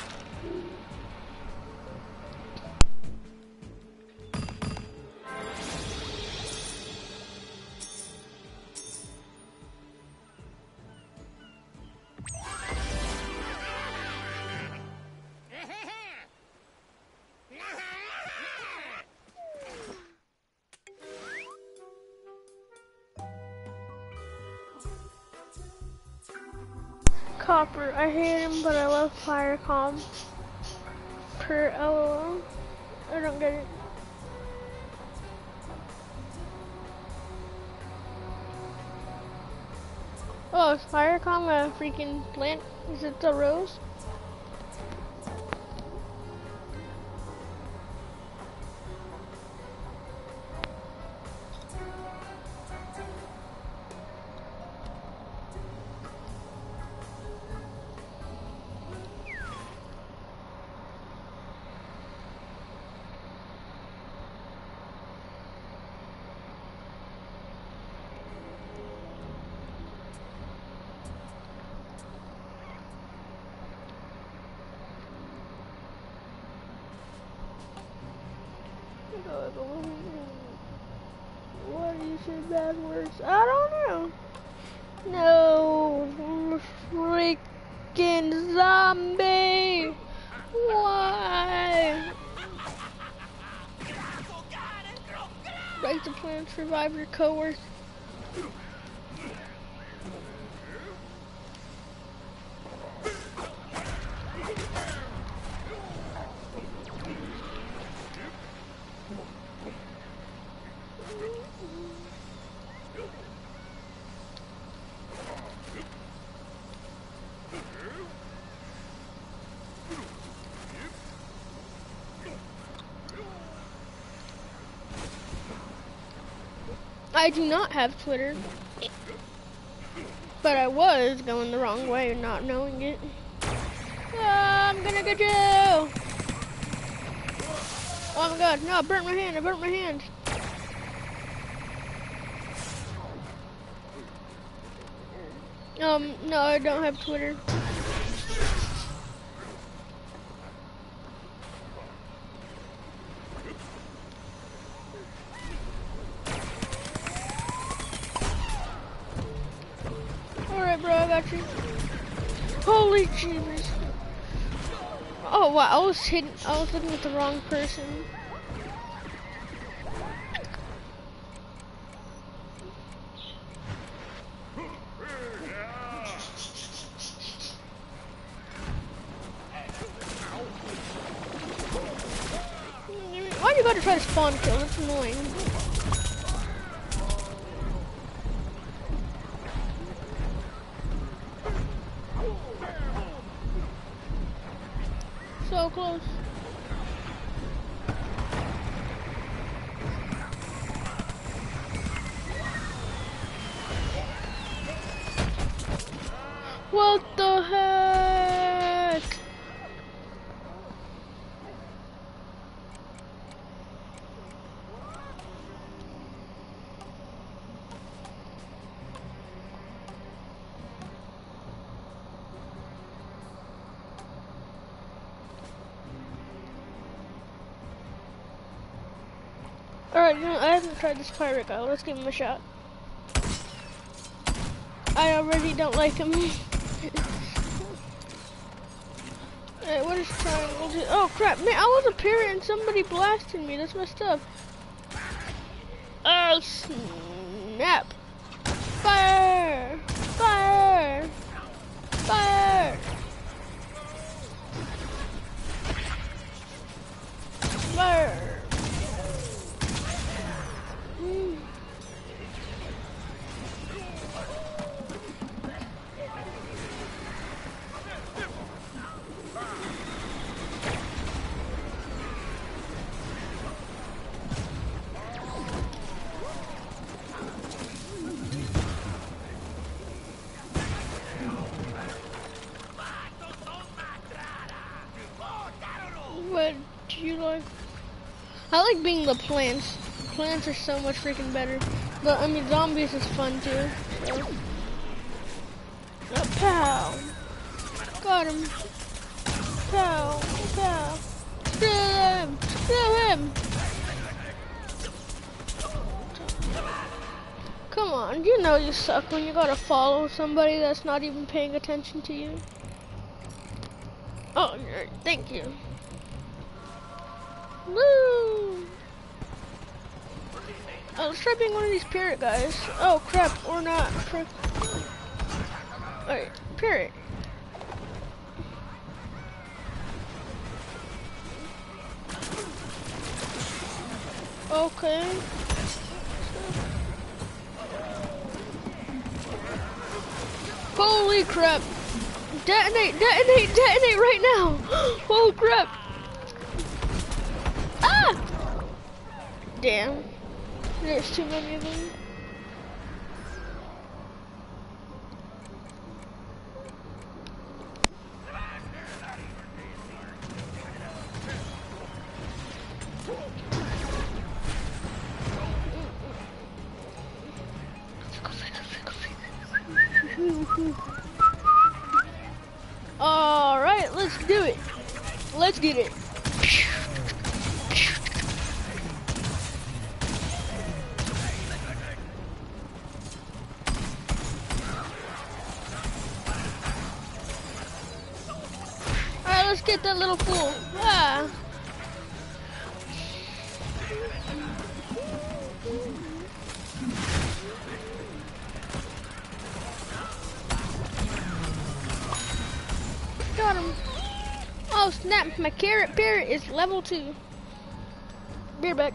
Copper, I hate him, but I love Firecom. Per LOL. I don't get it. Oh, is Firecom a freaking plant? Is it the rose? What do you say bad words? I don't know. No freaking zombie. Why? Break the plan, survive your coworkers. I do not have Twitter, but I was going the wrong way and not knowing it. I'm gonna get you! Oh my god, no, I burnt my hand. No, I don't have Twitter. Alright, bro, I got you. Holy jeebus. Oh, wow, I was looking at the wrong person. Why do you gotta try to spawn kill? That's annoying. So close. What the heck? Alright, you know, I haven't tried this pirate guy. Let's give him a shot. I already don't like him. Alright, what is triangle do? Oh crap, man, I was a pirate and somebody blasted me. That's messed up. Oh snap. Fire! Fire! Fire! Fire! What do you like? I like being the plants. Plants are so much freaking better. But I mean, zombies is fun too. So. Oh, pow! Got him! Pow! Pow! Screw him! Screw him! Come on, you know you suck when you gotta follow somebody that's not even paying attention to you. Oh, thank you. Woo! Oh, let's try being one of these parrot guys. Oh crap, or not. Alright, parrot. Okay. Holy crap. Detonate, detonate, detonate right now. Oh crap. Ah! Damn. There's too many of them. Alright, let's do it. Let's get it. Alright, let's get that little fool. Ah. Got him. Oh snap, my carrot parrot is level 2. Be right back.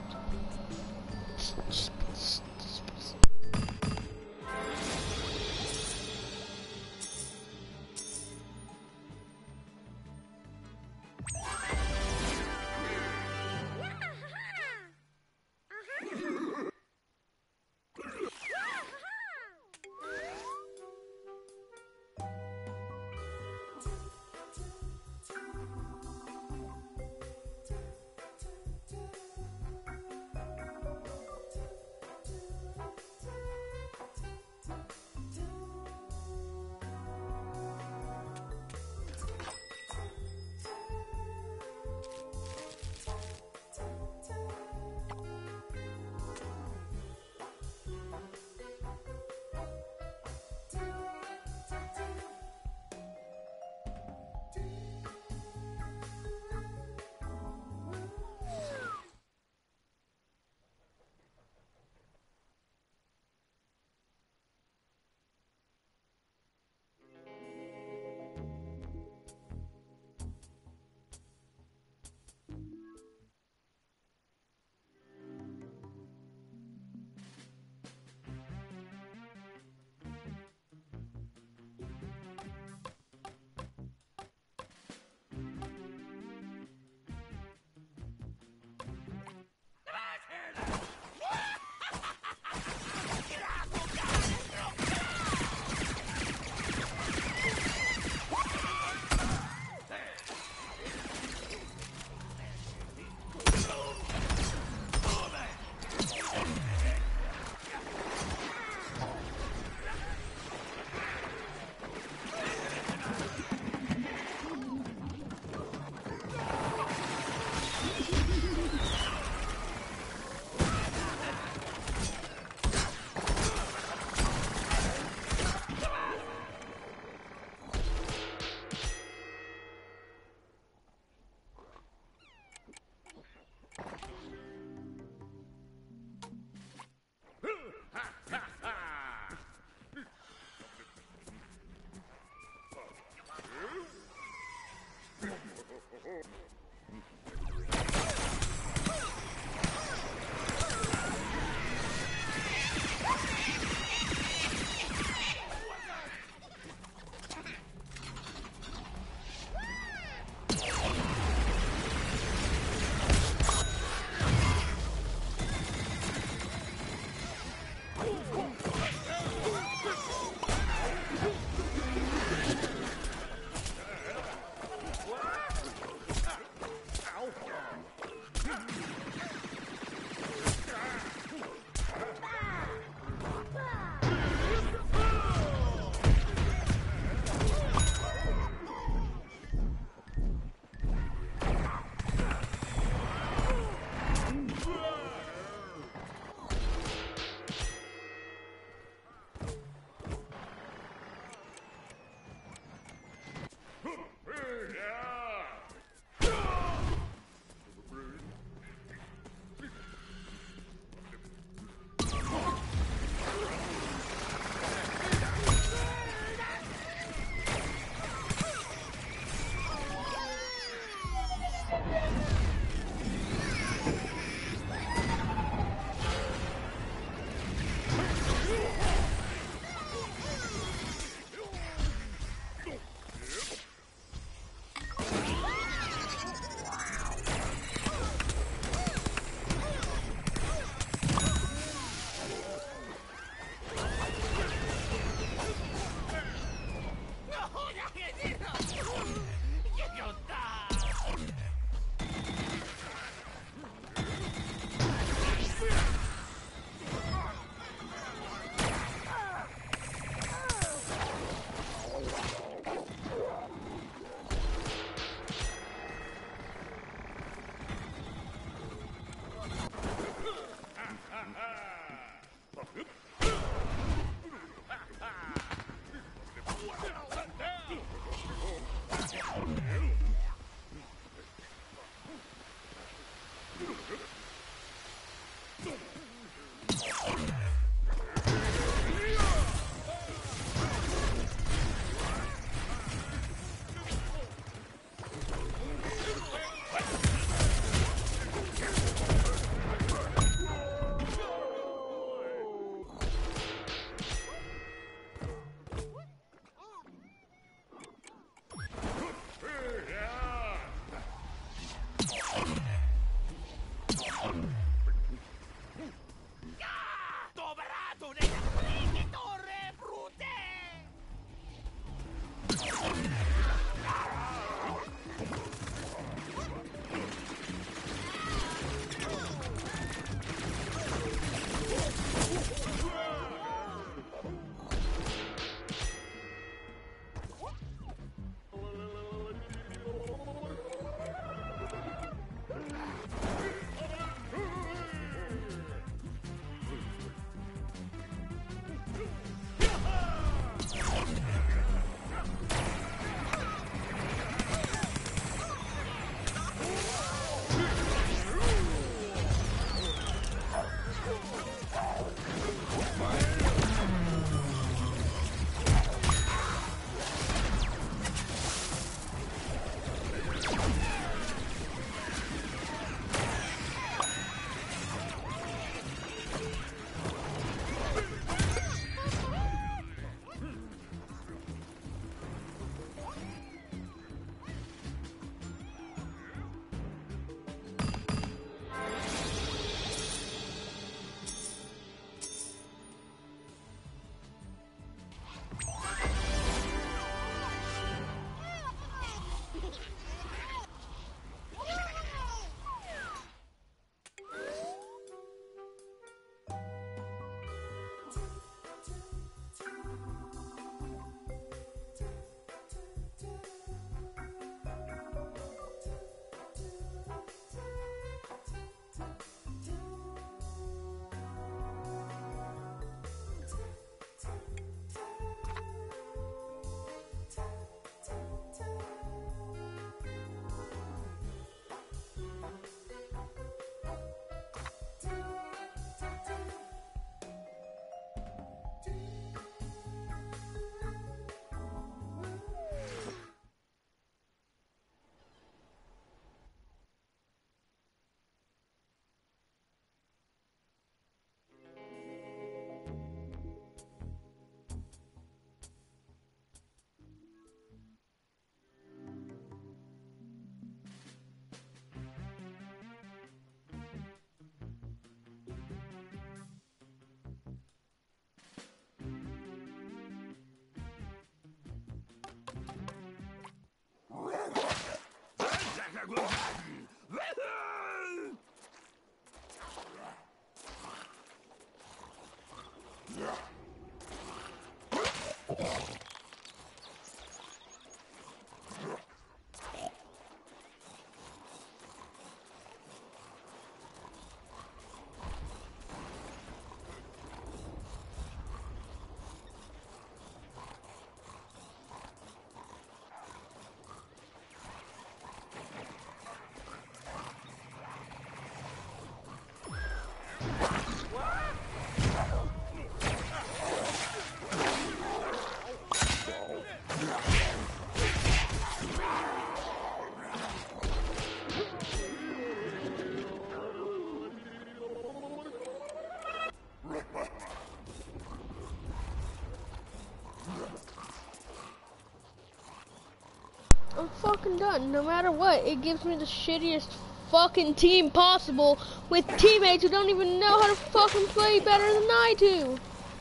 fucking done. No matter what, it gives me the shittiest fucking team possible with teammates who don't even know how to fucking play better than I do.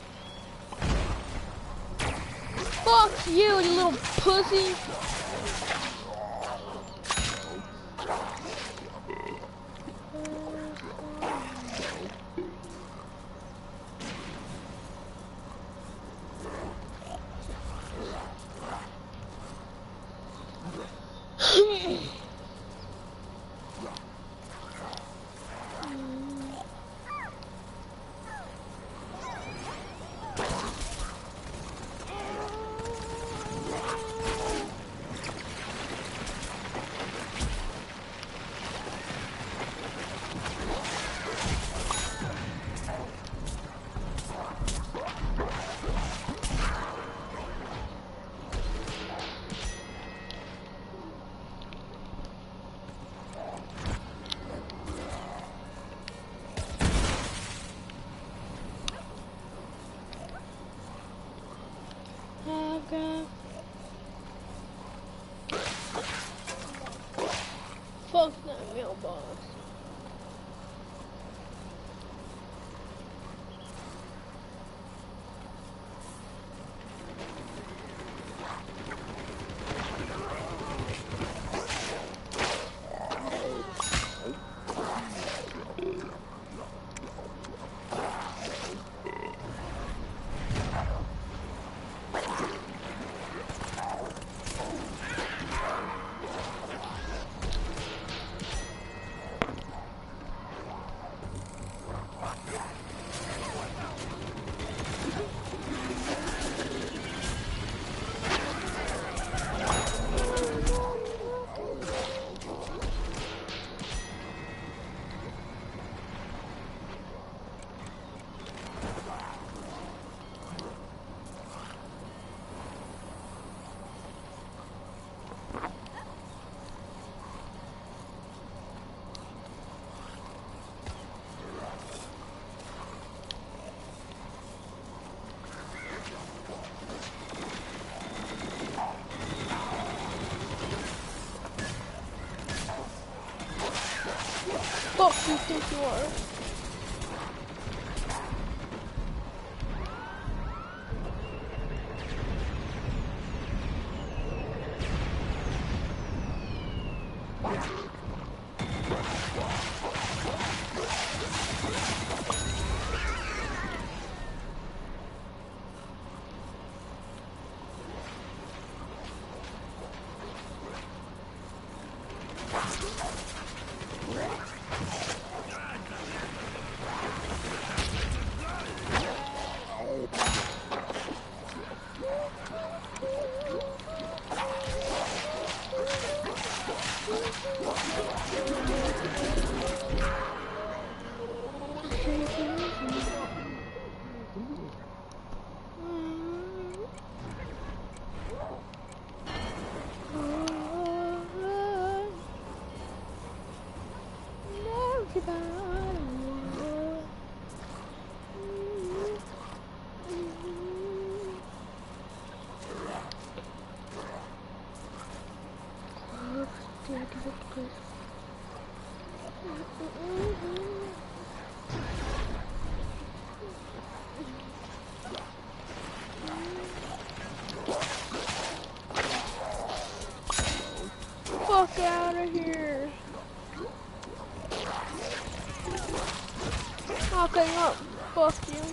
Fuck you, you little pussy. Fuck that mailbox. Fuck you think you are? Fuck out of here. Okay, no, fuck you.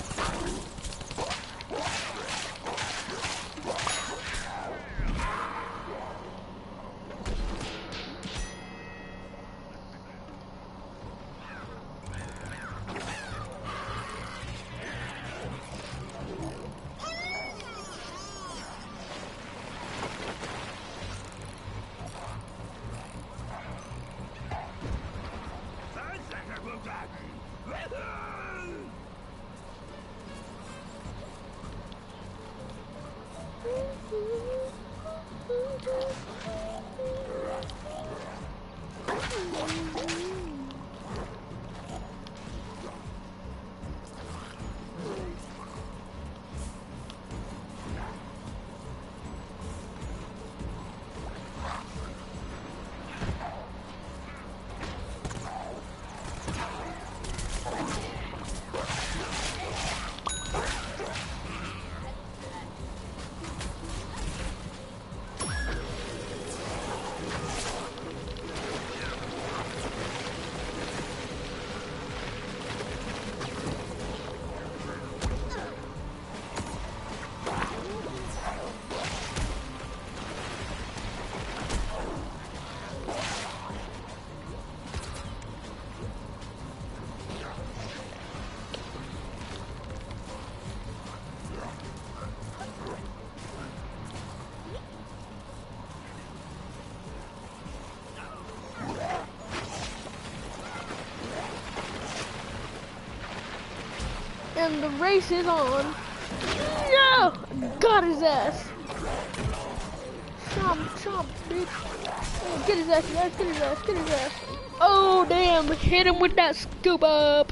And the race is on. No! Got his ass. Chomp, chomp, bitch. Oh, get his ass, get his ass, get his ass. Oh, damn. Hit him with that scoop up.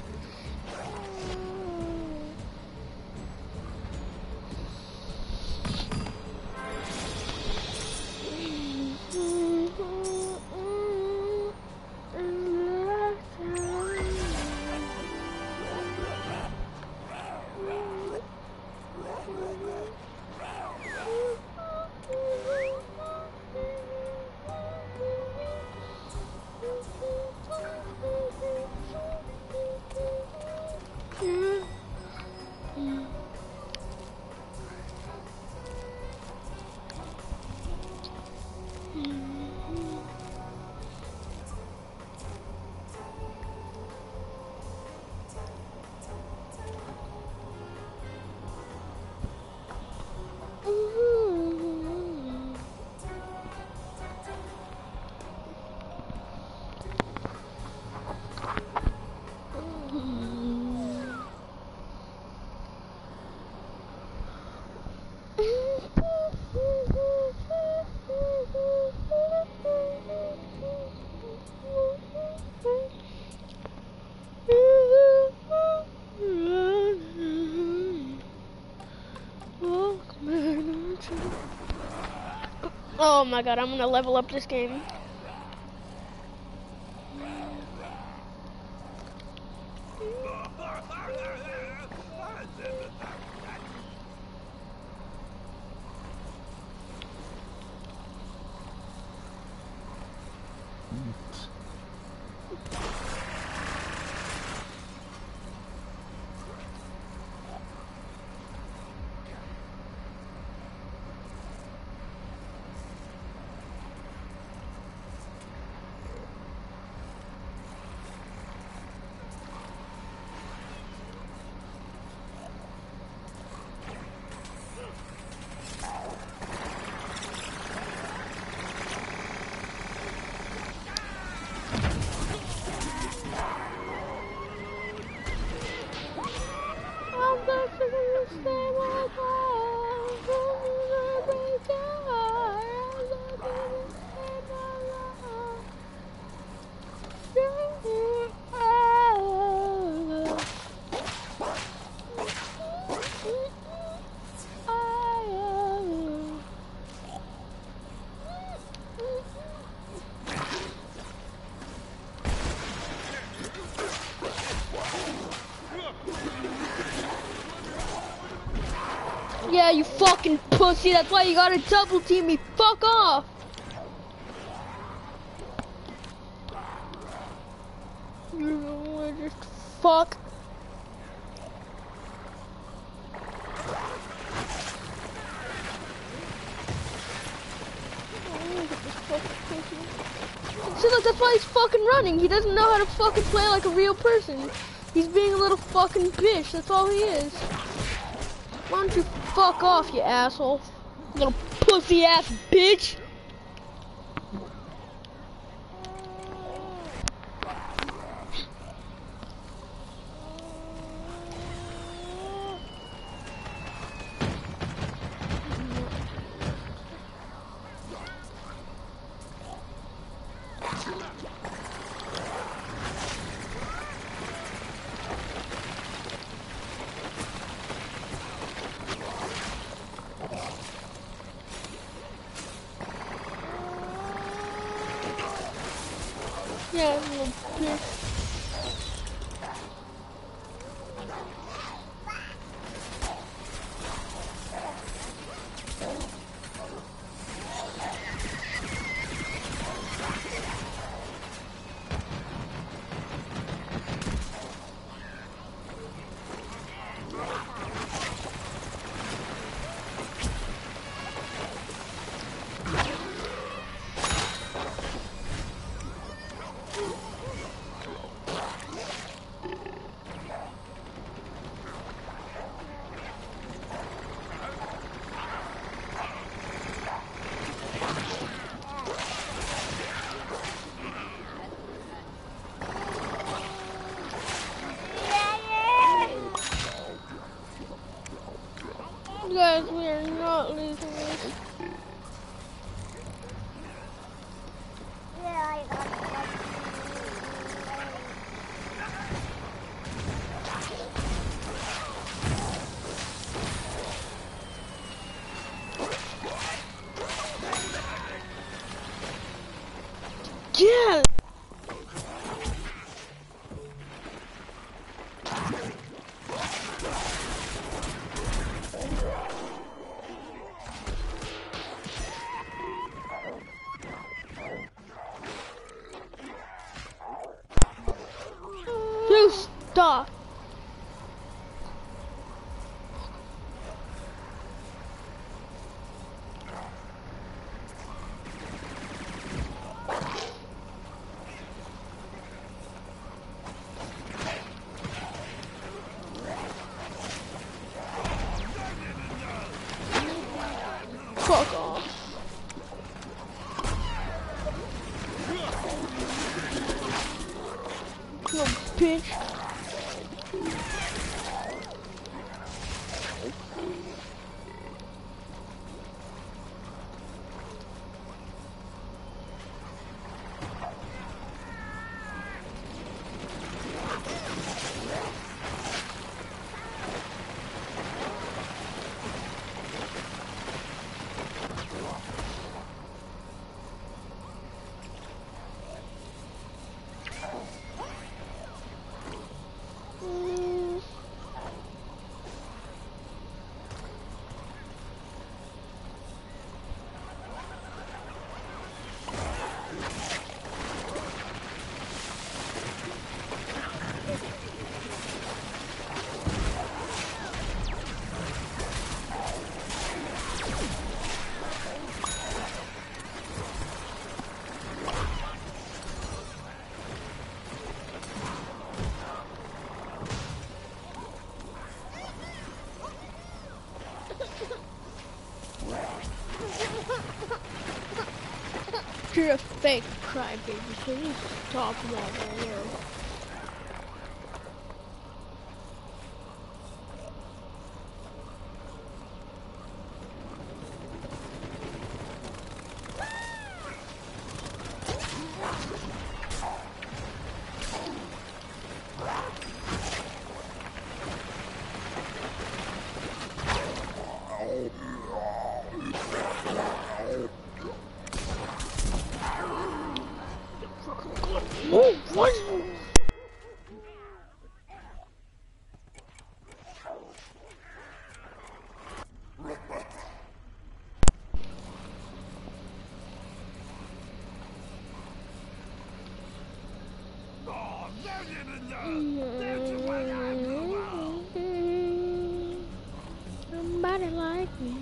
Oh my god, I'm gonna level up this game. Yeah, you fucking pussy, that's why you gotta double team me, fuck off! You just fuck. See, look, that's why he's fucking running. He doesn't know how to fucking play like a real person. He's being a little fucking bitch, that's all he is. Why don't you fuck off, you asshole? Little pussy ass bitch! Yeah, little bitch. Yeah. You stop. Fuck off. Little bitch. You're a fake crybaby, so you need to stop that there. Oh, what? Somebody like me.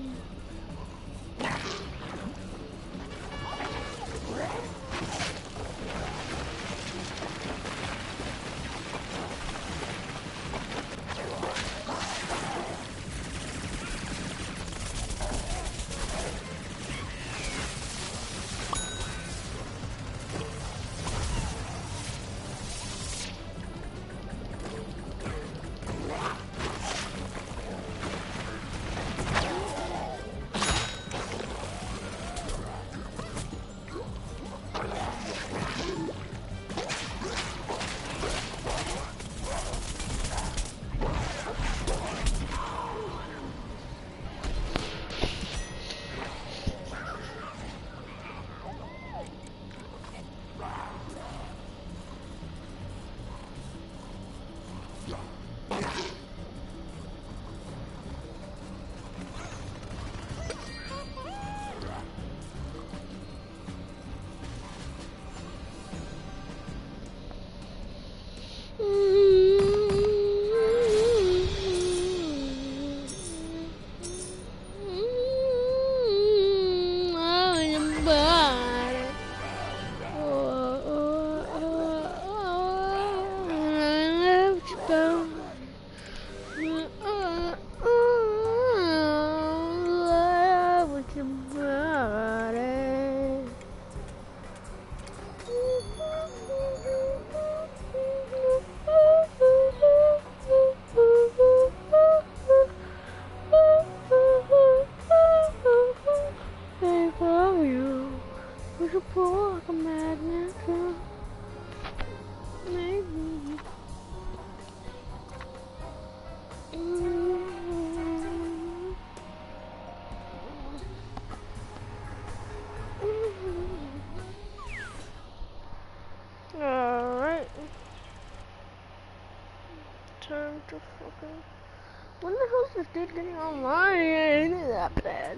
time to fucking... When the hell's this dude getting online? It ain't that bad.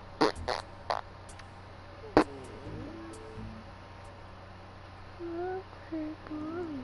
Okay, bye.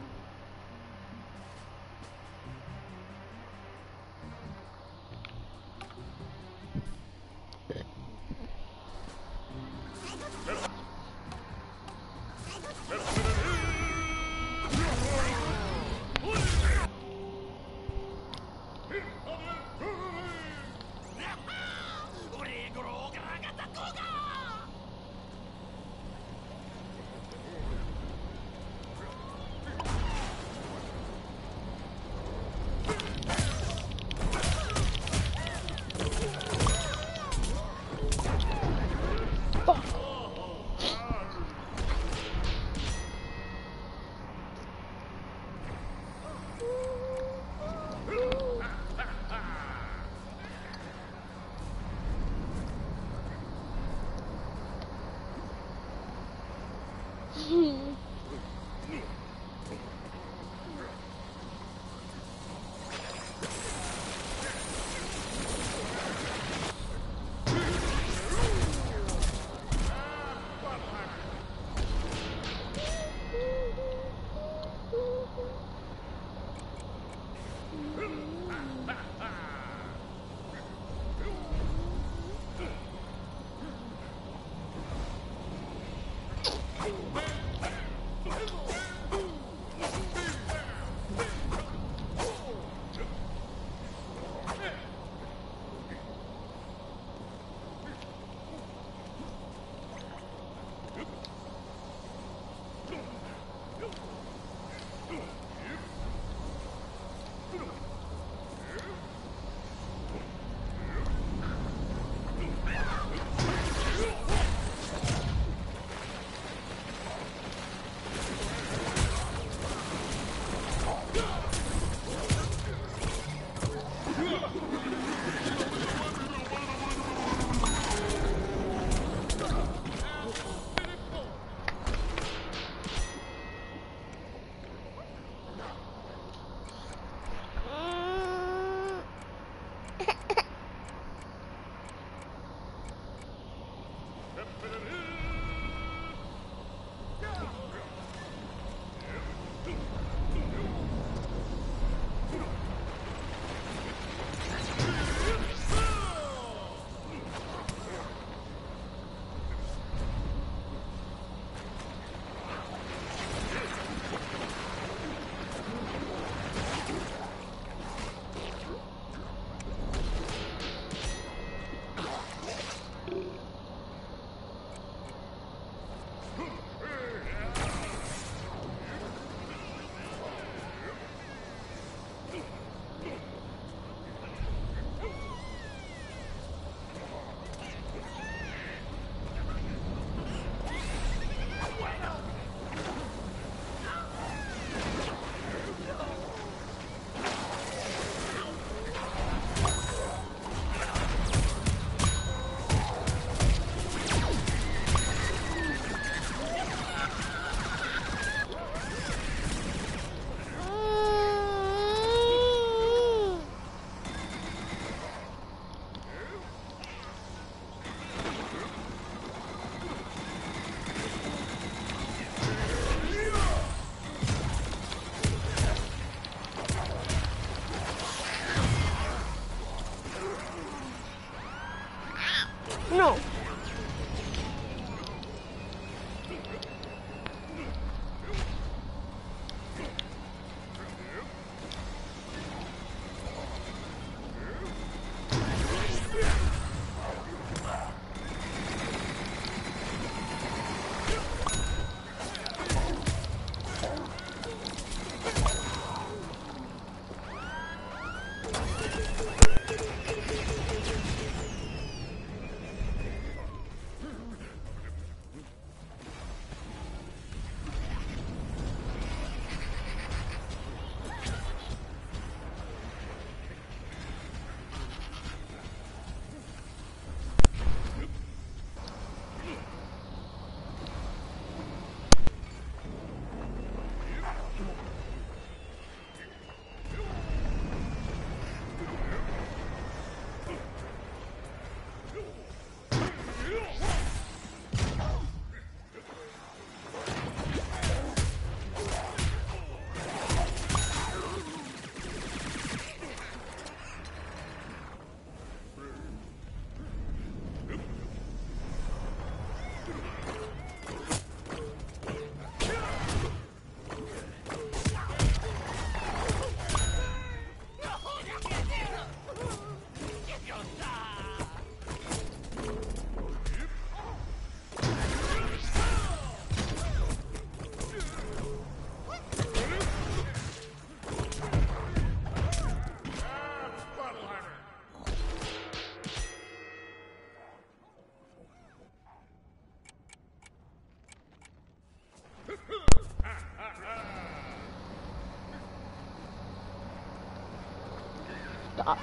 stop.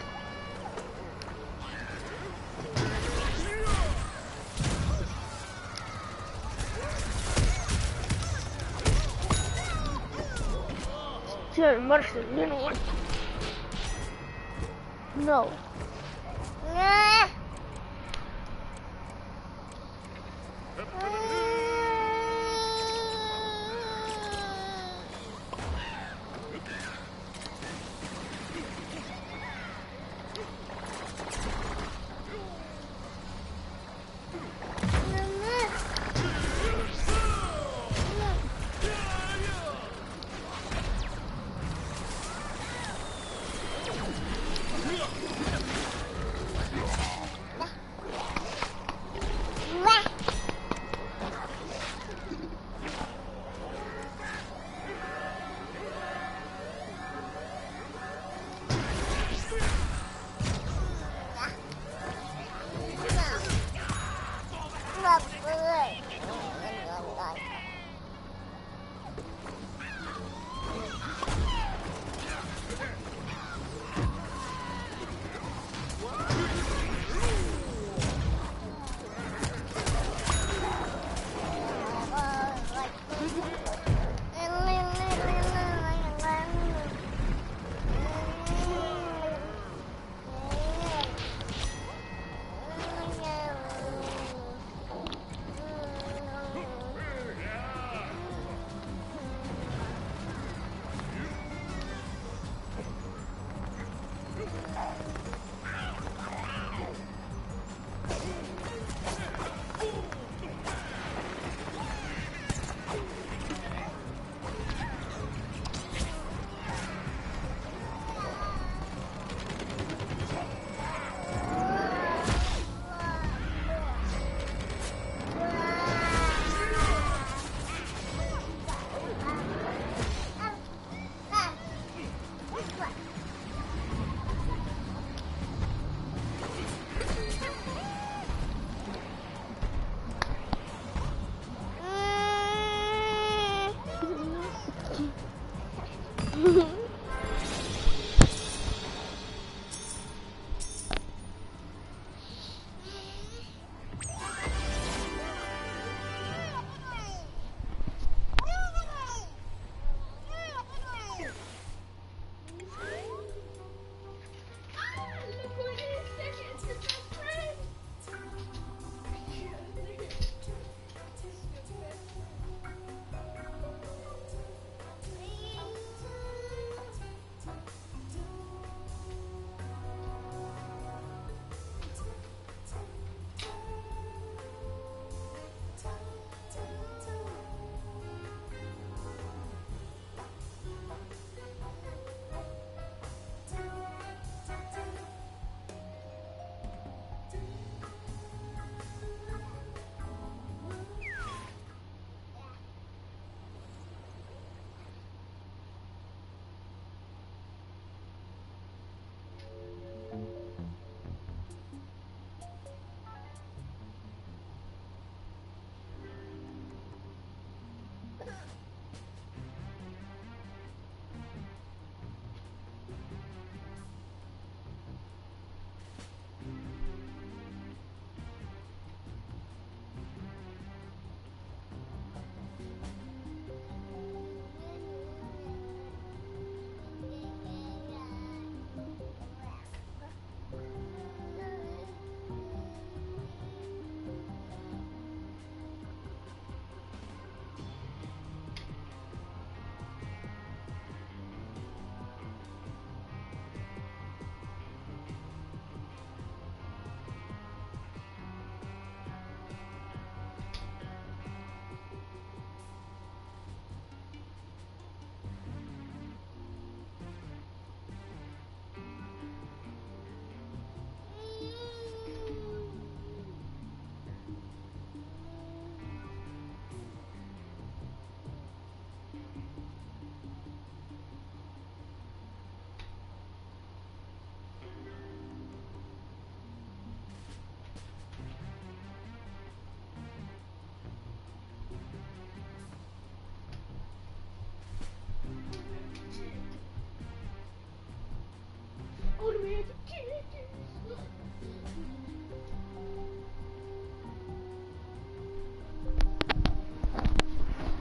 Dude, Mercy, you know what? No.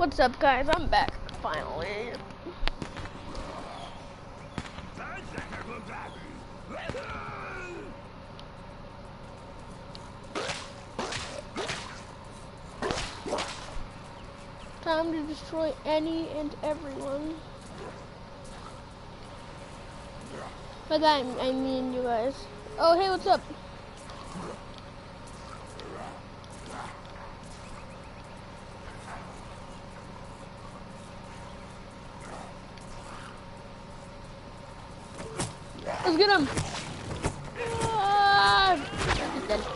What's up, guys? I'm back finally. Time to destroy any and everyone. By that I mean you guys. Oh, hey, what's up? Let's get him. He's dead.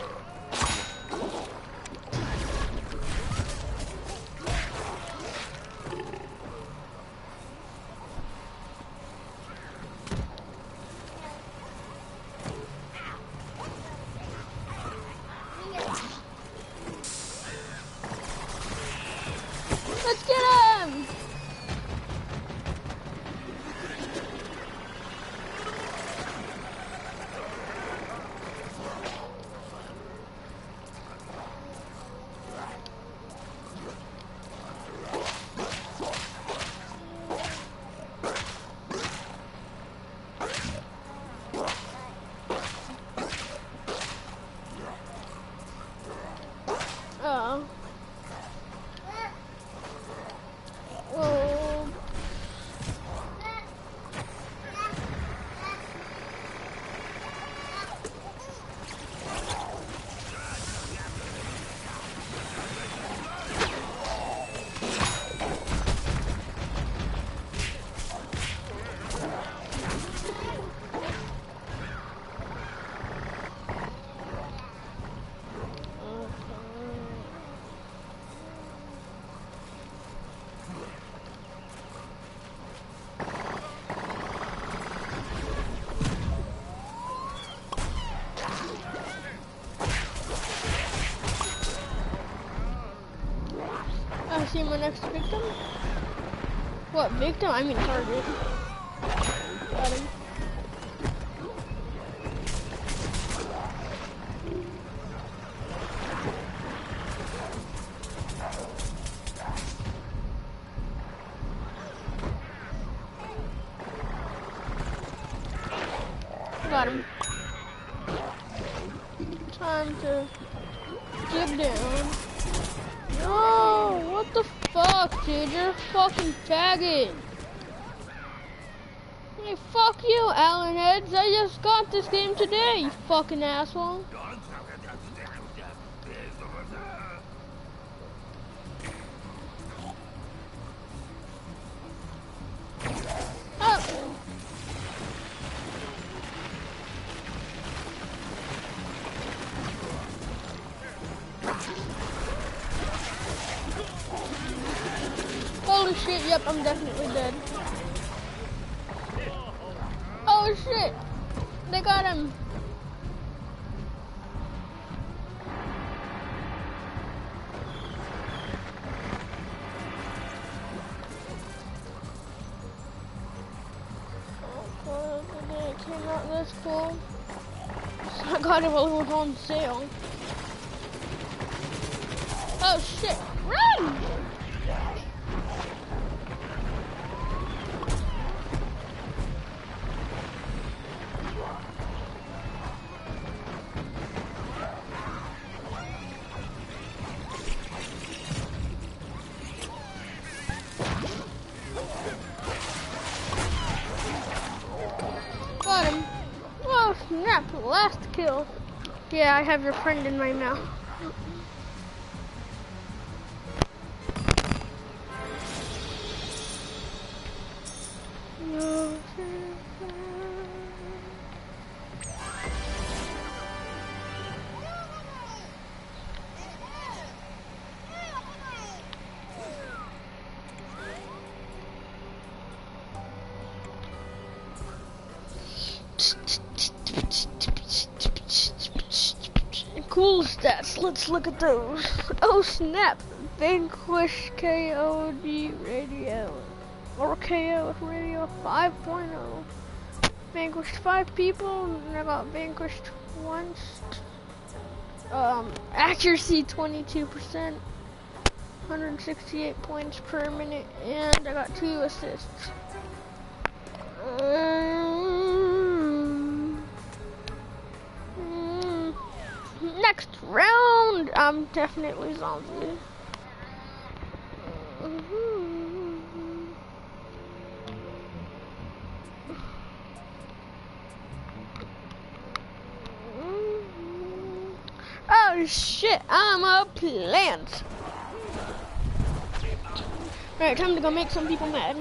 Let's get him. Oh. Oh. I see my next victim. What victim? I mean target. Got him. Got him. Time to get down. No, what the fuck, dude? You're a fucking faggot. Hey, fuck you, Alan Heads. I just got this game today, you fucking asshole. Oh. Holy shit, yep, I'm definitely dead. Oh shit, they got him. Oh god, it came out this cool. So I got it while it was on sale. Oh shit, run! Got him. Oh snap, last kill. Yeah, I have your friend in my mouth. Cool stats, let's look at those. Oh snap, Vanquish KOD Radio, or KO Radio 5.0. Vanquished 5 people, and I got vanquished once. Accuracy 22%. 168 points per minute, and I got 2 assists. Next round, I'm definitely zombie. Oh shit, I'm a plant. Alright, time to go make some people mad.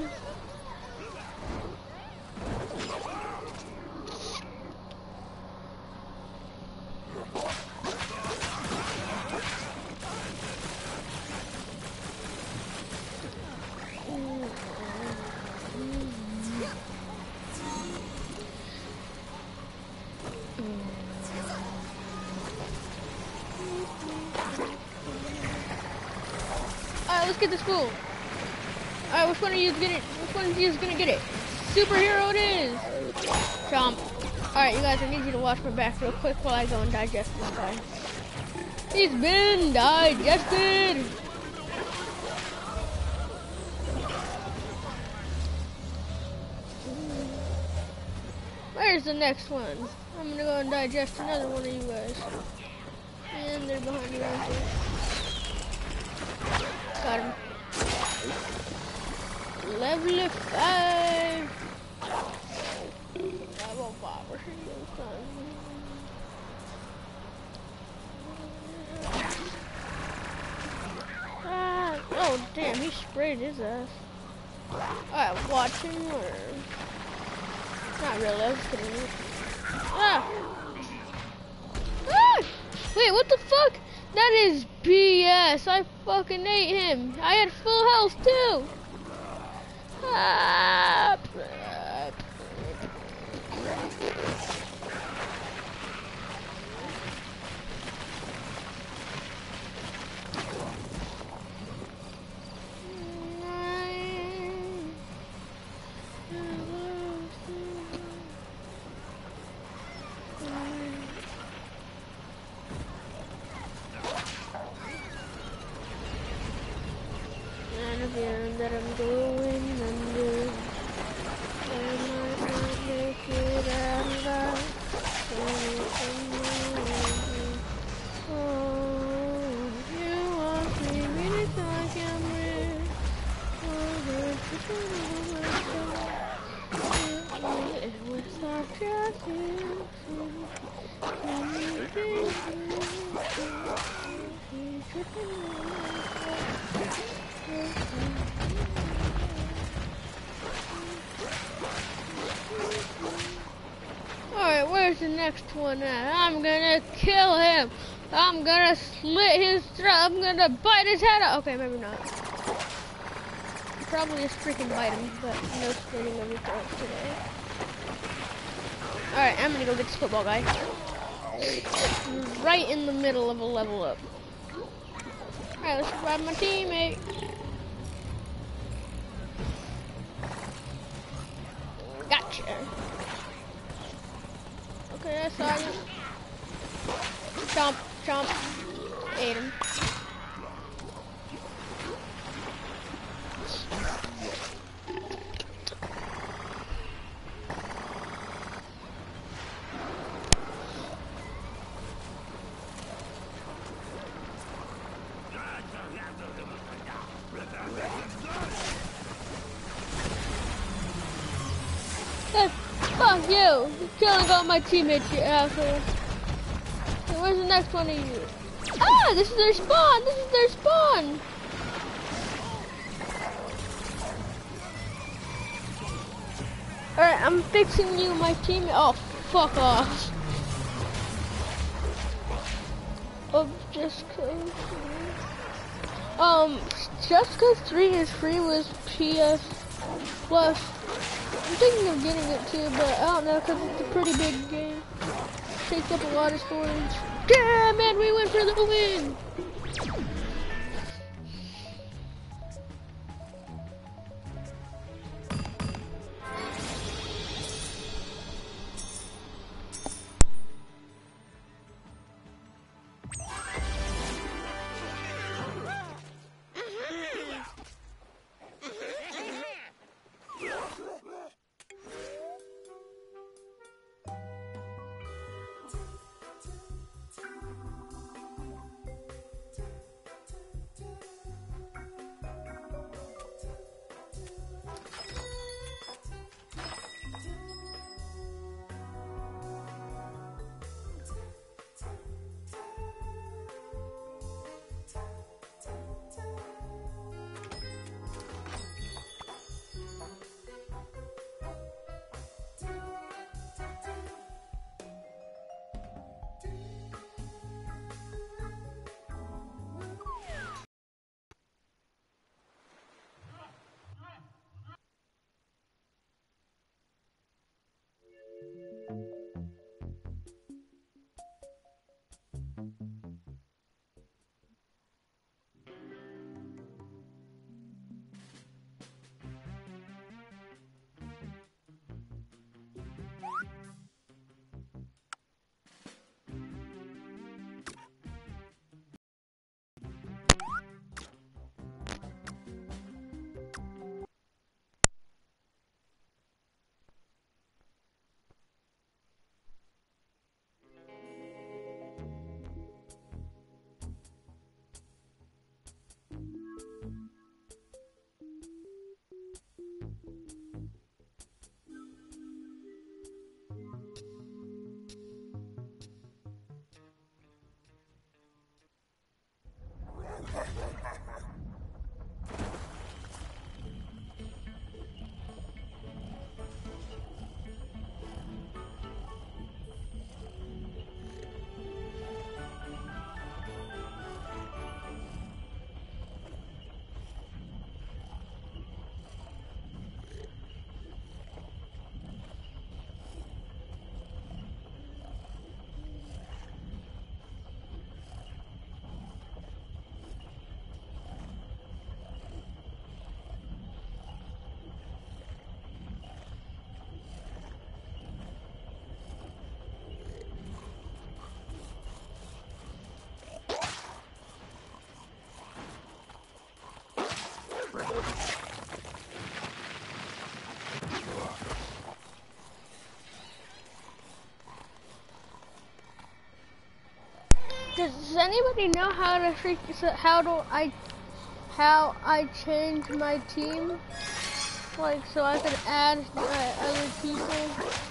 Alright, let's get this fool. Alright, which one of you is gonna get it? Superhero it is! Chomp. Alright, you guys, I need you to watch my back real quick while I go and digest this guy. He's been digested! Where's the next one? I'm gonna go and digest another one of you guys. And they're behind you right there. Got him. Level 5. Level 5. Where's he going? Oh damn, he sprayed his ass. Alright, watch him learn. Not really, I was kidding. Ah! Wait, what the fuck? That is BS. I fucking ate him. I had full health too. Ah. That I'm going under, I might not make it out alive. Oh, you want me really like I'm real. It was like just Alright, where's the next one at? I'm gonna kill him. I'm gonna slit his throat. I'm gonna bite his head off. Okay, maybe not. Probably just freaking bite him, but no slitting of his throat today. Alright, I'm gonna go get this football guy. Right in the middle of a level up. Alright, let's grab my teammate. Gotcha. Okay, I saw you. Chomp, chomp. Ate him. Fuck you! You're killing all my teammates, you asshole. Okay, where's the next one of you? Ah! This is their spawn! This is their spawn! Alright, I'm fixing you, my teammate. Oh, fuck off. Oh, Just Cause 3 is free with PS Plus. I'm thinking of getting it too, but I don't know because it's a pretty big game. Takes up a lot of storage. Damn, man, we went for the win! Does anybody know how to how I change my team? Like, so I could add other people?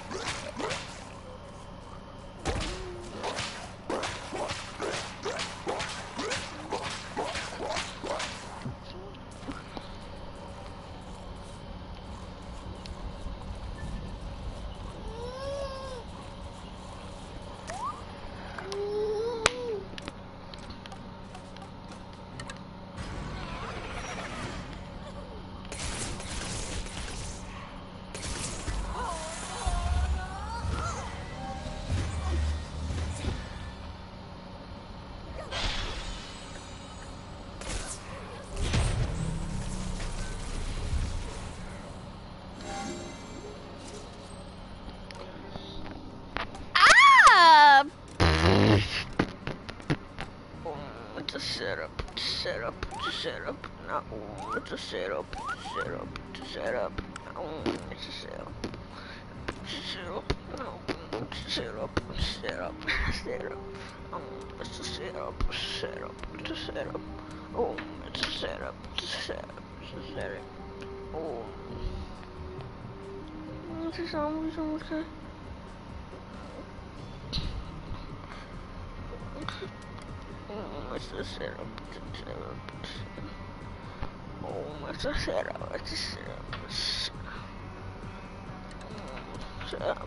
Setup. No, it's a setup. It's a setup. No, it's a setup. It's a setup. No, it's a setup. Setup. It's a setup. It's a setup. Oh, it's a setup. It's a setup. It's a setup. Oh. It's a zombie. It's a setup. Oh, it's a setup. It's a setup. Setup.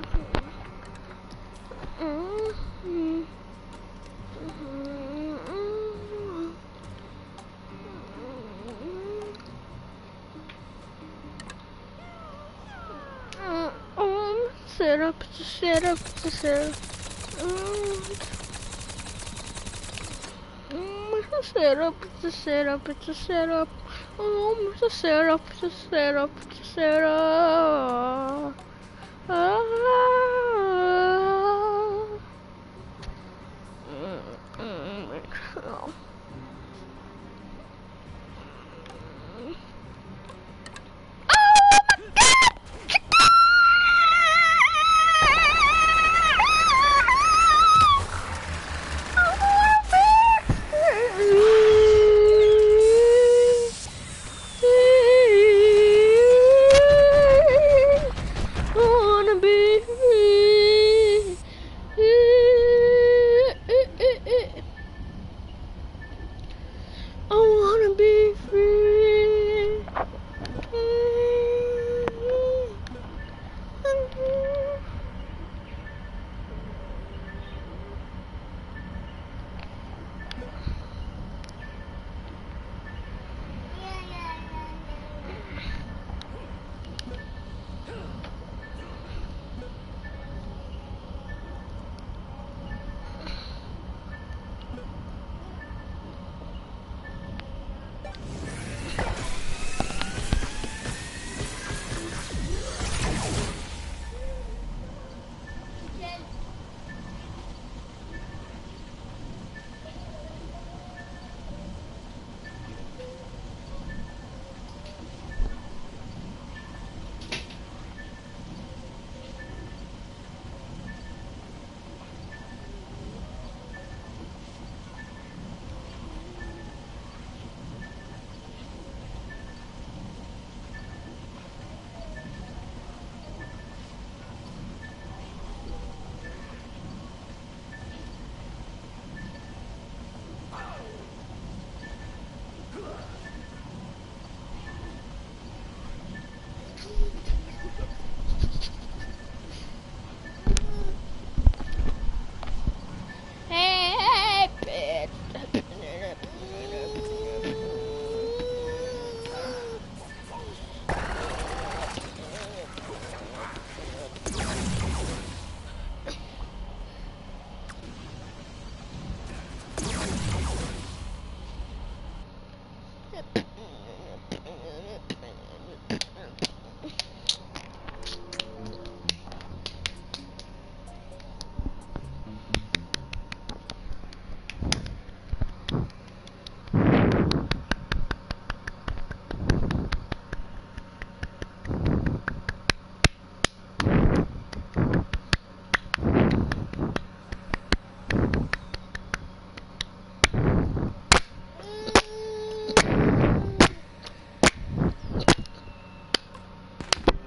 Setup. It's a setup. It's a setup. It's a setup, it's a setup, it's a setup. It's a setup, it's a setup, it's a setup.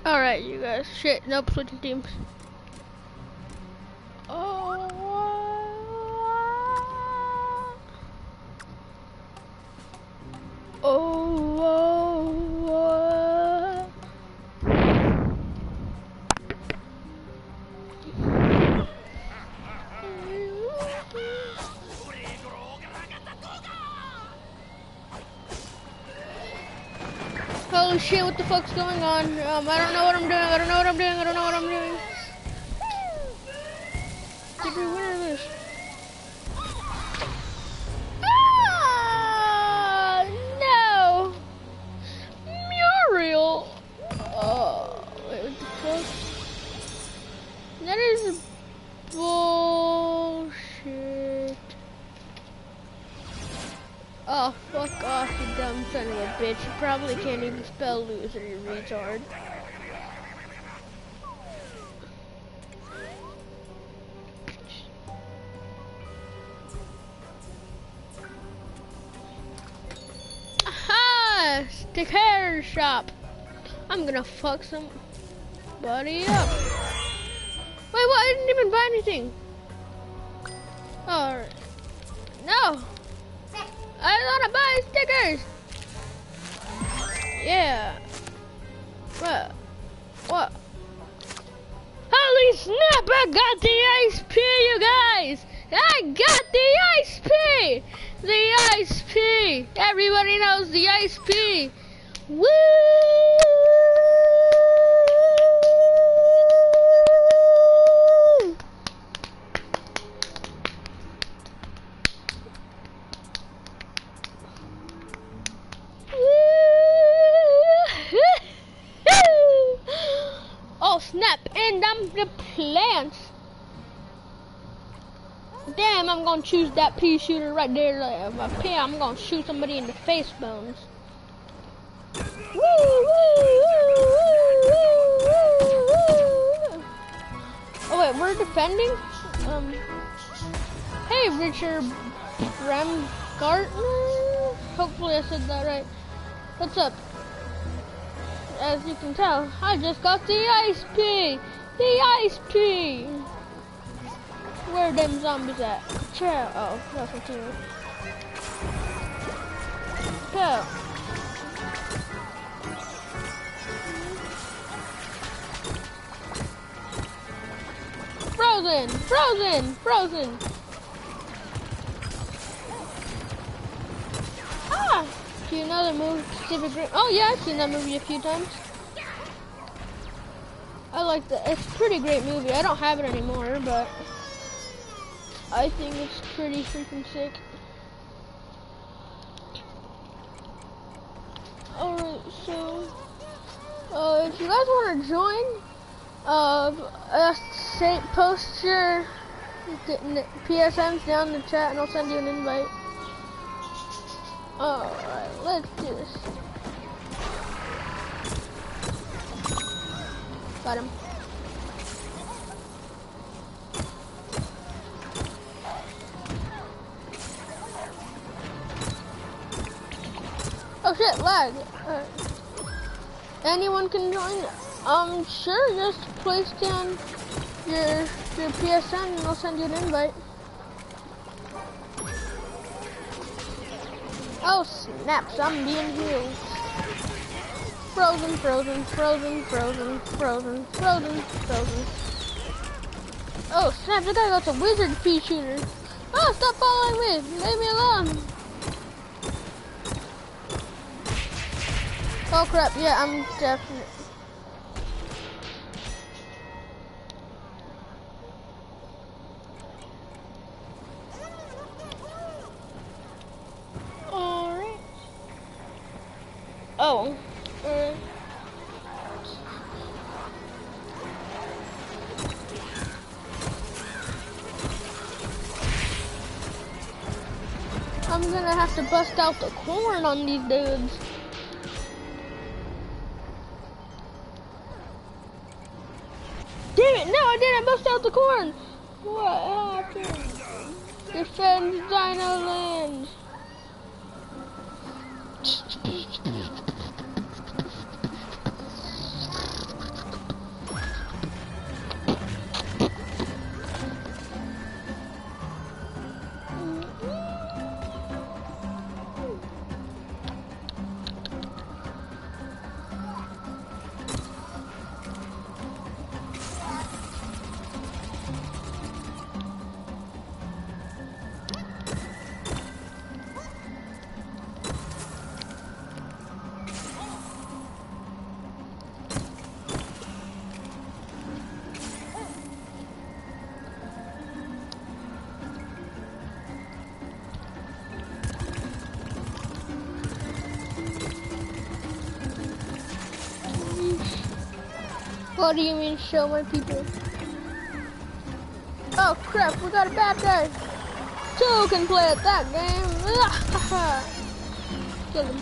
Alright, you guys. Shit, nope, switching teams. Oh. Holy shit, what the fuck's going on? I don't know what I'm doing, I don't know what I'm doing, I don't know what I'm doing. Did we win this? Ah, no! Muriel! Wait, what the fuck? That is bullshit. Oh, fuck off, you dumb son of a bitch. You probably can't even spell loser, you retard. Aha! Sticker shop. I'm gonna fuck somebody up. Wait, what? I didn't even buy anything. Alright. No! I wanna buy stickers! Yeah. What? What? Holy snap, I got the Ice P, you guys! I got the Ice P! The Ice P! Everybody knows the Ice P! Woo! Oh snap, and I'm the plants. Damn, I'm gonna choose that pea shooter right there. I'm gonna shoot somebody in the face bones. Woo, woo, woo, woo, woo, woo. Oh wait, we're defending? Hey Richard Bremgartner? Hopefully I said that right. What's up? As you can tell, I just got the Ice P! The Ice P! Where are them zombies at? Chill. Oh, that's what team. Chill. Frozen! Frozen! Frozen! Ah! Do you know the movie Pacific Rim? Oh yeah, I've seen that movie a few times. I like that. It's a pretty great movie. I don't have it anymore, but I think it's pretty freaking sick. Alright, so if you guys want to join, post your PSMs down in the chat and I'll send you an invite. Alright, let's do this. Got him. Oh shit, lag. Anyone can join? Sure, just place down your PSN and I'll send you an invite. Oh snaps, I'm being healed. Frozen, frozen, frozen, frozen, frozen, frozen, frozen. Oh snaps, I got a wizard pea shooter. Oh, stop following me, leave me alone. Oh crap, yeah, I'm definitely. Alright. Oh. I'm gonna have to bust out the corn on these dudes. Damn it, no, I didn't bust out the corn. What happened? Defend Dino Land. What do you mean show my people? Oh crap, we got a bad guy. Two can play at that game. Kill him.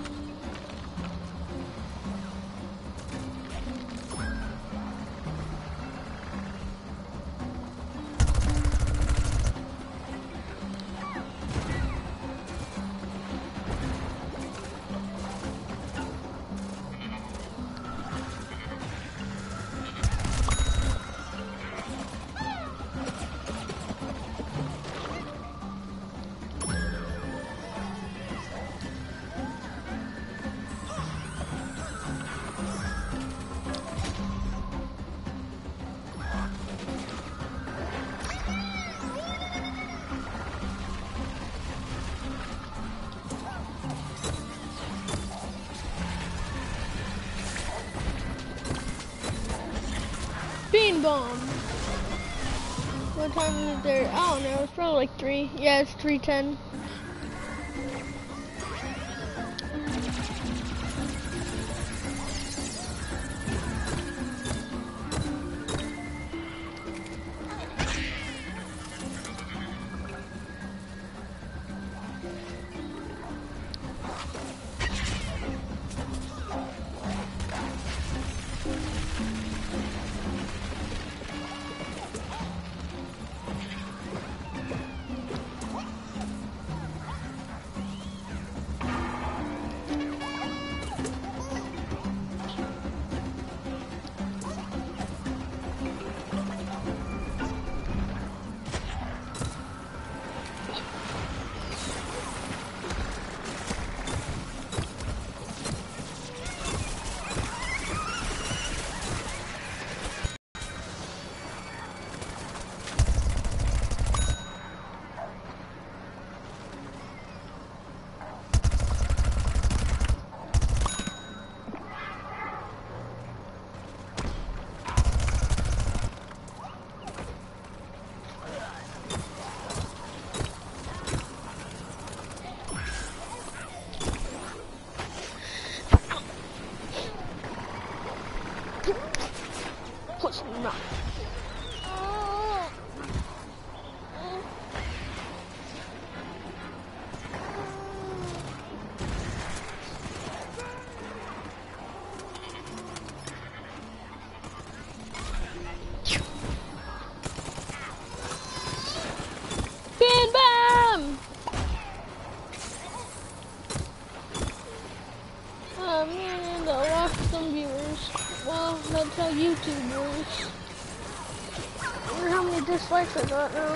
Bean bomb. What time is it there? I don't know. It's probably like 3. Yeah, it's 3:10. What's not? Bam bam! I'm gonna watch some viewers. Well, that's how YouTube works. I wonder how many dislikes I got now.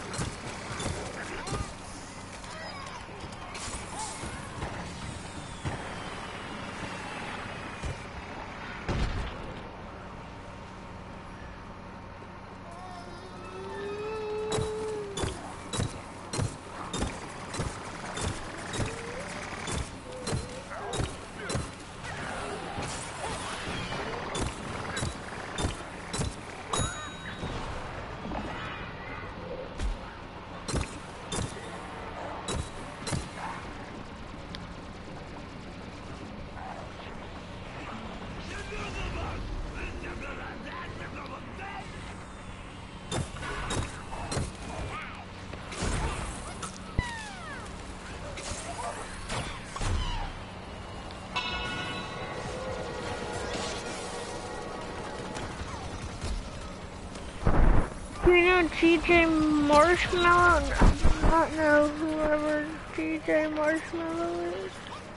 You know TJ Marshmallow? Not know whoever TJ Marshmallow is.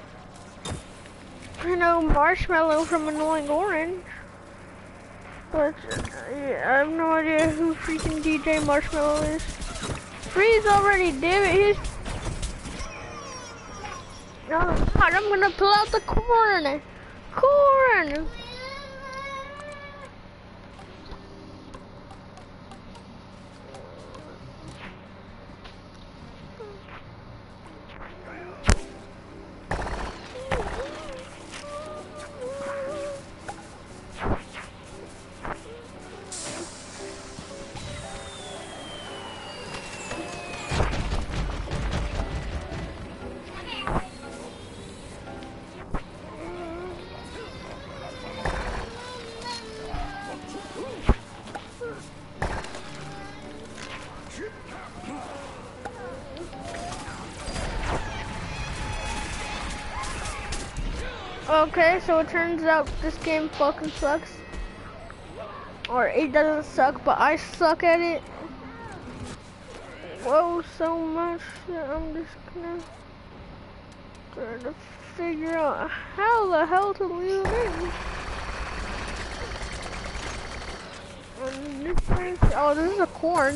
I know Marshmallow from Annoying Orange. But yeah, I have no idea who freaking TJ Marshmallow is. Freeze already, damn it, he's... Oh god, I'm gonna pull out the corn! Corn! Okay, so it turns out this game fucking sucks. Or it doesn't suck, but I suck at it. Whoa, so much that I'm just gonna try to figure out how the hell to leave it in. And this thing, oh, this is a corn.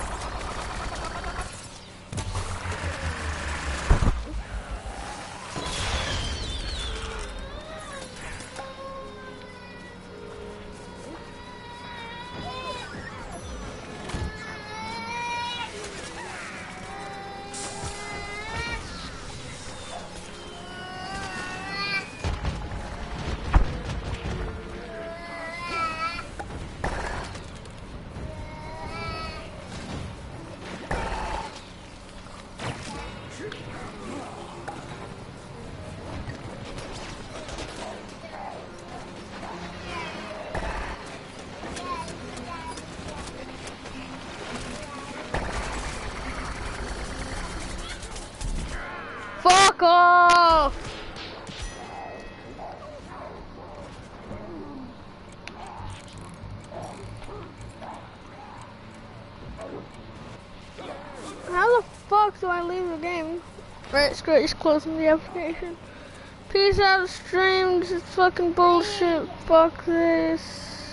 Fuck off! How the fuck do I leave the game? Right, screw it, just closing the application. Peace out, stream. This is fucking bullshit. Fuck this.